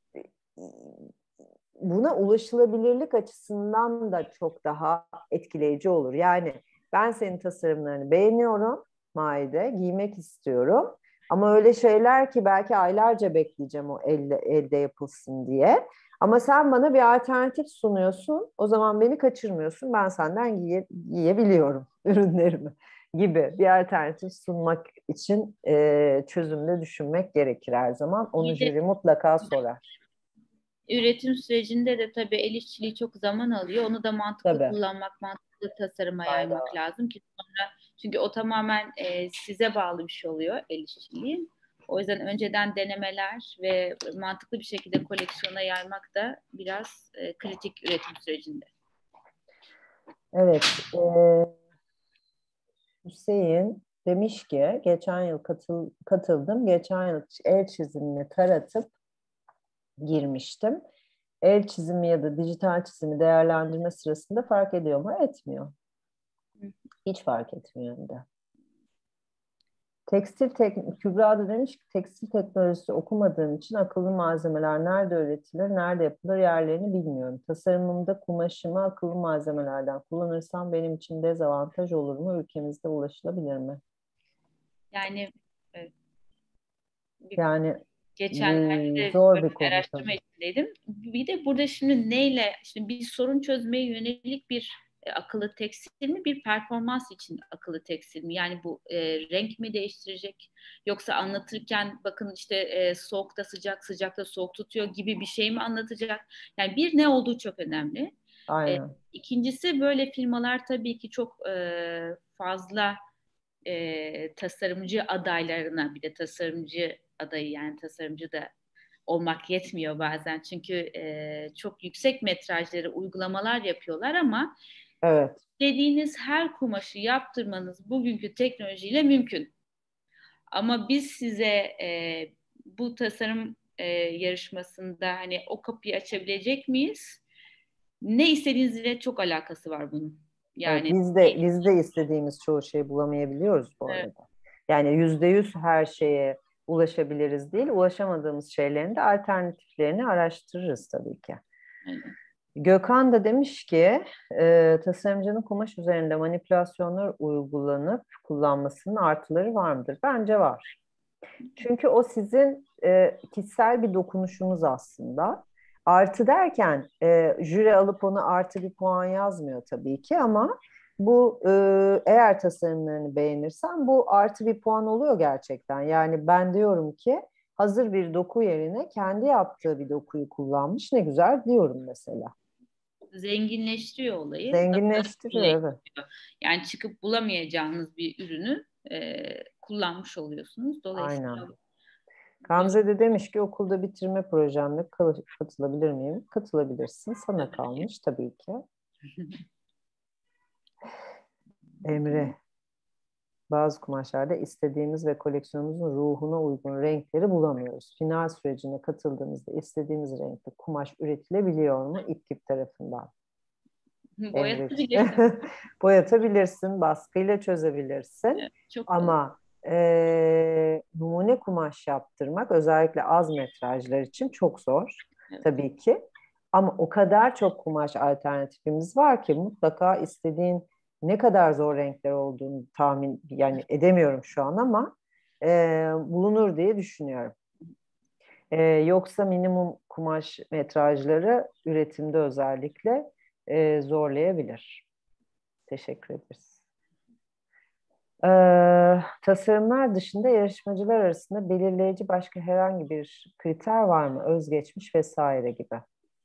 buna ulaşılabilirlik açısından da çok daha etkileyici olur. Yani ben senin tasarımlarını beğeniyorum Maide, giymek istiyorum. Ama öyle şeyler ki belki aylarca bekleyeceğim o elde, elde yapılsın diye. Ama sen bana bir alternatif sunuyorsun. O zaman beni kaçırmıyorsun. Ben senden giye, giyebiliyorum ürünlerimi gibi bir alternatif sunmak için e, çözümde düşünmek gerekir her zaman. Onu Bir de jüri mutlaka sorar. üretim sürecinde de tabii el işçiliği çok zaman alıyor. Onu da mantıklı Tabii. kullanmak, mantıklı tasarıma Fayda yaymak var. lazım ki sonra, çünkü o tamamen e, size bağlı bir şey oluyor el işçiliği. O yüzden önceden denemeler ve mantıklı bir şekilde koleksiyona yaymak da biraz e, kritik üretim sürecinde. Evet, e, Hüseyin demiş ki geçen yıl katıl, katıldım. Geçen yıl el çizimini taratıp girmiştim. El çizimi ya da dijital çizimi değerlendirme sırasında fark ediyor mu? Etmiyor. Hiç fark etmiyor hem de. Tekstil tek Kübra da demiş ki tekstil teknolojisi okumadığım için akıllı malzemeler nerede üretilir, nerede yapılır yerlerini bilmiyorum. Tasarımımda kumaşımı akıllı malzemelerden kullanırsam benim için dezavantaj olur mu? Ülkemizde ulaşılabilir mi? Yani e, Yani bu geçenlerde zor böyle bir bir konu araştırma tabii. içindeydim. Bir de burada şimdi neyle, işte bir sorun çözmeye yönelik bir e, akıllı tekstil mi, bir performans için akıllı tekstil mi? Yani bu e, renk mi değiştirecek, yoksa anlatırken bakın işte e, soğukta sıcak, sıcakta soğuk tutuyor gibi bir şey mi anlatacak? Yani bir, ne olduğu çok önemli. Aynen. İkincisi, böyle firmalar tabii ki çok e, fazla e, tasarımcı adaylarına, bir de tasarımcı adayı, yani tasarımcı da olmak yetmiyor bazen. Çünkü e, çok yüksek metrajları uygulamalar yapıyorlar ama Evet. dediğiniz her kumaşı yaptırmanız bugünkü teknolojiyle mümkün. Ama biz size e, bu tasarım e, yarışmasında hani o kapıyı açabilecek miyiz? Ne istediğinizle çok alakası var bunun. Evet, Yani biz de biz de istediğimiz çoğu şeyi bulamayabiliyoruz bu evet, arada. Yani yüzde yüz her şeye ulaşabiliriz değil, ulaşamadığımız şeylerin de alternatiflerini araştırırız tabii ki. aynen. Gökhan da demiş ki e, tasarımcının kumaş üzerinde manipülasyonlar uygulanıp kullanmasının artıları var mıdır? Bence var. Çünkü o sizin e, kişisel bir dokunuşunuz aslında. Artı derken e, jüri alıp ona artı bir puan yazmıyor tabii ki ama bu e, eğer tasarımlarını beğenirsen bu artı bir puan oluyor gerçekten. Yani ben diyorum ki hazır bir doku yerine kendi yaptığı bir dokuyu kullanmış, ne güzel diyorum mesela. Zenginleştiriyor olayı. Zenginleştiriyor, evet. Yani çıkıp bulamayacağınız bir ürünü e, kullanmış oluyorsunuz. Aynen. Dolayısıyla Gamze de demiş ki okulda bitirme projemle kal- katılabilir miyim? Katılabilirsin. Sana tabii. kalmış tabii ki. Emre, bazı kumaşlarda istediğimiz ve koleksiyonumuzun ruhuna uygun renkleri bulamıyoruz. Final sürecine katıldığımızda istediğimiz renkte kumaş üretilebiliyor mu İPKİP tarafından? Emreciğim. boyatabilirsiniz. Boyatabilirsin, baskıyla çözebilirsin. Evet, çok doğru. Ama e, numune kumaş yaptırmak özellikle az metrajlar için çok zor Evet. tabii ki. Ama o kadar çok kumaş alternatifimiz var ki mutlaka istediğin ne kadar zor renkler olduğunu tahmin yani edemiyorum şu an ama e, bulunur diye düşünüyorum. E, yoksa minimum kumaş metrajları üretimde özellikle e, zorlayabilir. Teşekkür ederiz. Ee, tasarımlar dışında yarışmacılar arasında belirleyici başka herhangi bir kriter var mı? Özgeçmiş vesaire gibi.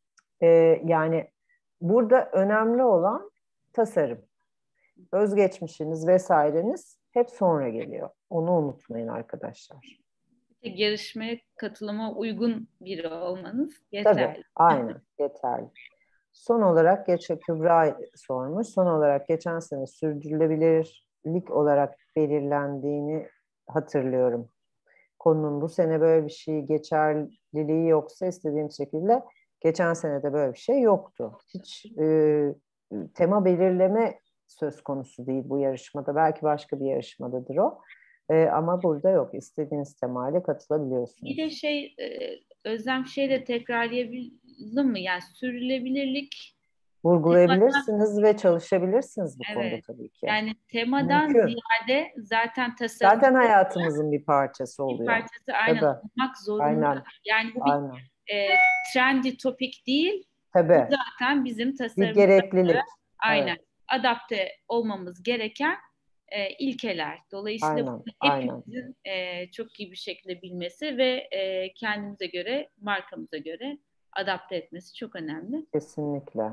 Ee, yani burada önemli olan tasarım. Özgeçmişiniz vesaireniz hep sonra geliyor. Onu unutmayın arkadaşlar. Tek yarışmaya katılıma uygun biri olmanız Tabii, yeterli. aynen yeterli. Son olarak geçen Kübra sormuş. Son olarak geçen sene sürdürülebilirlik olarak belirlendiğini hatırlıyorum. Konunun bu sene böyle bir şey geçerliliği yoksa istediğim şekilde geçen sene de böyle bir şey yoktu. Hiç e, tema belirleme söz konusu değil bu yarışmada. Belki başka bir yarışmadadır o. E, ama burada yok. İstediğiniz temayla Bir de katılabiliyorsunuz. şey e, Özlem, şey de tekrarlayabilirim mi? Yani sürdürülebilirlik temadan, Vurgulayabilirsiniz ve çalışabilirsiniz bu konuda evet. tabii ki. Yani temadan Mümkün. ziyade zaten tasarımcı Zaten hayatımızın bir parçası bir oluyor. parçası aynen Tabii. olmak Aynen. zorundalar. Yani bu bir Aynen. e, trendy topik değil. Bu Tabii. zaten bizim Bir tasarımcılara gereklilik. Evet. aynen adapte olmamız gereken e, ilkeler. Dolayısıyla Aynen. bunu Aynen. hepimizin e, çok iyi bir şekilde bilmesi ve e, kendimize göre, markamıza göre adapte etmesi çok önemli. Kesinlikle.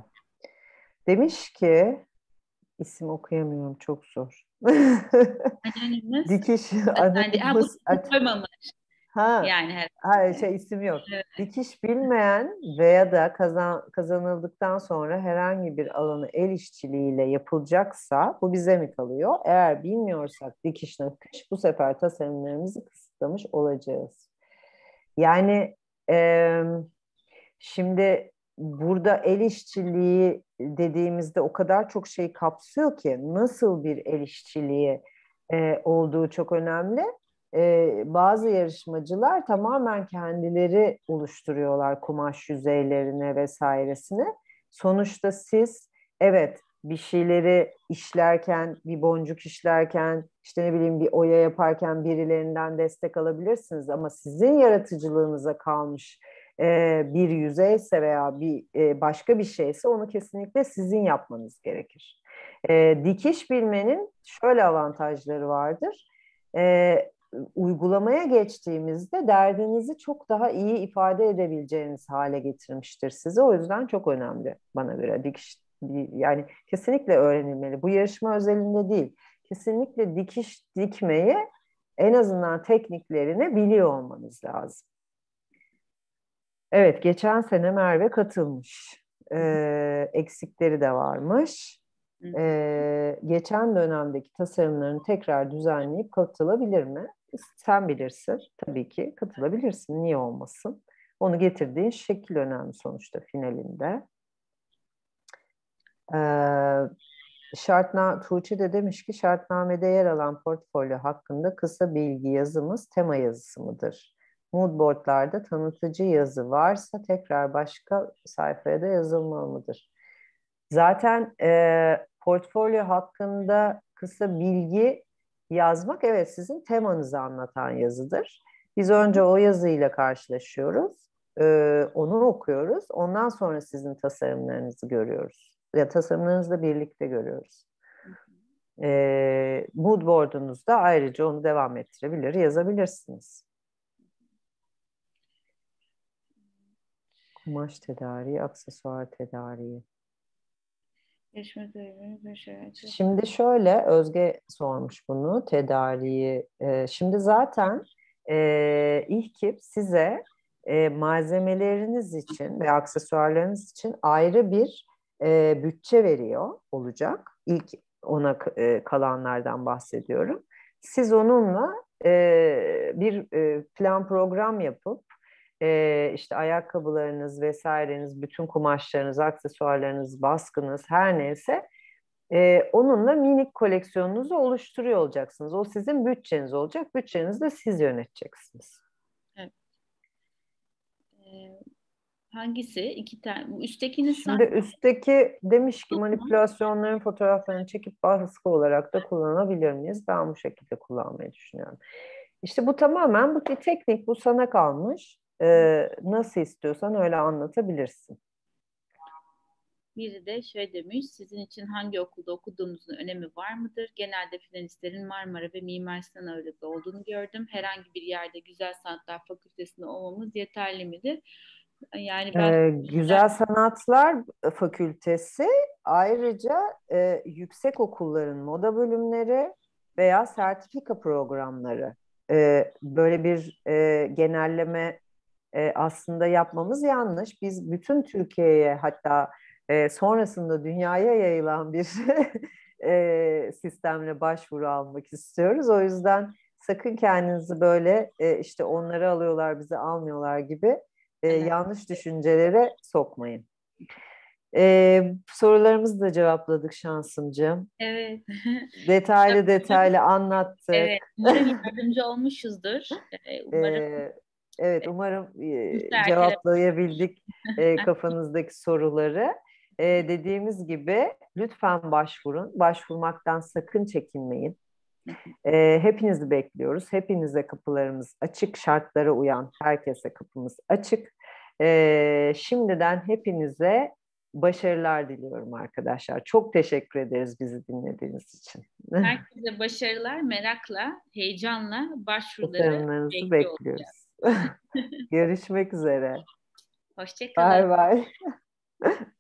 Demiş ki isim okuyamıyorum çok zor. Anonymous, Dikiş sence, ha, bu Anonymous isim at koymamış ha yani ha herhalde. şey isim yok. Dikiş bilmeyen veya da kazan, kazanıldıktan sonra herhangi bir alanı el işçiliğiyle yapılacaksa bu bize mi kalıyor? Eğer bilmiyorsak dikiş nakış bu sefer tasarımlarımızı kısıtlamış olacağız. Yani e, şimdi burada el işçiliği dediğimizde o kadar çok şey kapsıyor ki nasıl bir el işçiliği e, olduğu çok önemli. E, bazı yarışmacılar tamamen kendileri oluşturuyorlar kumaş yüzeylerine vesairesine. Sonuçta siz evet bir şeyleri işlerken, bir boncuk işlerken, işte ne bileyim bir oya yaparken birilerinden destek alabilirsiniz ama sizin yaratıcılığınıza kalmış e, bir yüzeyse veya bir e, başka bir şeyse onu kesinlikle sizin yapmanız gerekir. E, dikiş bilmenin şöyle avantajları vardır. E, uygulamaya geçtiğimizde derdinizi çok daha iyi ifade edebileceğiniz hale getirmiştir sizi. O yüzden çok önemli bana göre. Dikiş, yani kesinlikle öğrenilmeli. Bu yarışma özelinde değil. Kesinlikle dikiş dikmeyi en azından tekniklerini biliyor olmanız lazım. Evet, geçen sene Merve katılmış. Ee, eksikleri de varmış. Ee, geçen dönemdeki tasarımlarını tekrar düzenleyip katılabilir mi? Sen bilirsin. Tabii ki katılabilirsin. Niye olmasın? Onu getirdiğin şekil önemli sonuçta finalinde. Ee, şartna Tuğçe de demiş ki şartnamede yer alan portfolyo hakkında kısa bilgi yazımız tema yazısı mıdır? Moodboard'larda tanıtıcı yazı varsa tekrar başka sayfaya da yazılmalı mıdır? Zaten e, portfolyo hakkında kısa bilgi yazmak evet sizin temanızı anlatan yazıdır. Biz önce o yazıyla karşılaşıyoruz, e, onu okuyoruz, ondan sonra sizin tasarımlarınızı görüyoruz. Ya tasarımlarınızla birlikte görüyoruz. E, mood board'unuzda ayrıca onu devam ettirebilir, yazabilirsiniz. Kumaş tedariği, aksesuar tedariği. Şimdi şöyle, Özge sormuş bunu, tedariği. Ee, şimdi zaten e, İHKİP size e, malzemeleriniz için ve aksesuarlarınız için ayrı bir e, bütçe veriyor olacak. İlk ona e, kalanlardan bahsediyorum. Siz onunla e, bir e, plan program yapıp e, işte ayakkabılarınız vesaireniz, bütün kumaşlarınız, aksesuarlarınız, baskınız her neyse e, onunla minik koleksiyonunuzu oluşturuyor olacaksınız. O sizin bütçeniz olacak. Bütçenizi de siz yöneteceksiniz. Evet. Ee, hangisi? İki tane. Bu üsttekini Şimdi sen... üstteki demiş ki manipülasyonların fotoğraflarını çekip baskı olarak da kullanabilir miyiz? Ben bu şekilde kullanmayı düşünüyorum. İşte bu tamamen bu bir teknik, bu sana kalmış. Ee, nasıl istiyorsan öyle anlatabilirsin. Biri de şöyle demiş, sizin için hangi okulda okuduğumuzun önemi var mıdır? Genelde finalistlerin Marmara ve Mimar Sinan ağırlıklı olduğunu gördüm. Herhangi bir yerde Güzel Sanatlar Fakültesinde olmamız yeterli midir? Yani ben... Ee, Güzel Sanatlar Fakültesi ayrıca e, yüksek okulların moda bölümleri veya sertifika programları. E, böyle bir e, genelleme e, aslında yapmamız yanlış. Biz bütün Türkiye'ye hatta e, sonrasında dünyaya yayılan bir e, sistemle başvuru almak istiyoruz. O yüzden sakın kendinizi böyle e, işte onları alıyorlar bizi almıyorlar gibi e, yanlış düşüncelere sokmayın. E, sorularımızı da cevapladık Şansımcığım. Evet. Detaylı detaylı anlattık. Evet. Umarım yardımcı olmuşuzdur. Umarım E, evet, umarım e, ertele. cevaplayabildik e, kafanızdaki soruları. E, dediğimiz gibi lütfen başvurun. Başvurmaktan sakın çekinmeyin. E, hepinizi bekliyoruz. Hepinize kapılarımız açık. Şartlara uyan herkese kapımız açık. E, şimdiden hepinize başarılar diliyorum arkadaşlar. Çok teşekkür ederiz bizi dinlediğiniz için. Herkese başarılar, merakla, heyecanla başvuruları Tasarımlarınızı bekliyor olacağız. bekliyoruz. Görüşmek üzere. Hoşça kalın. Bay bay.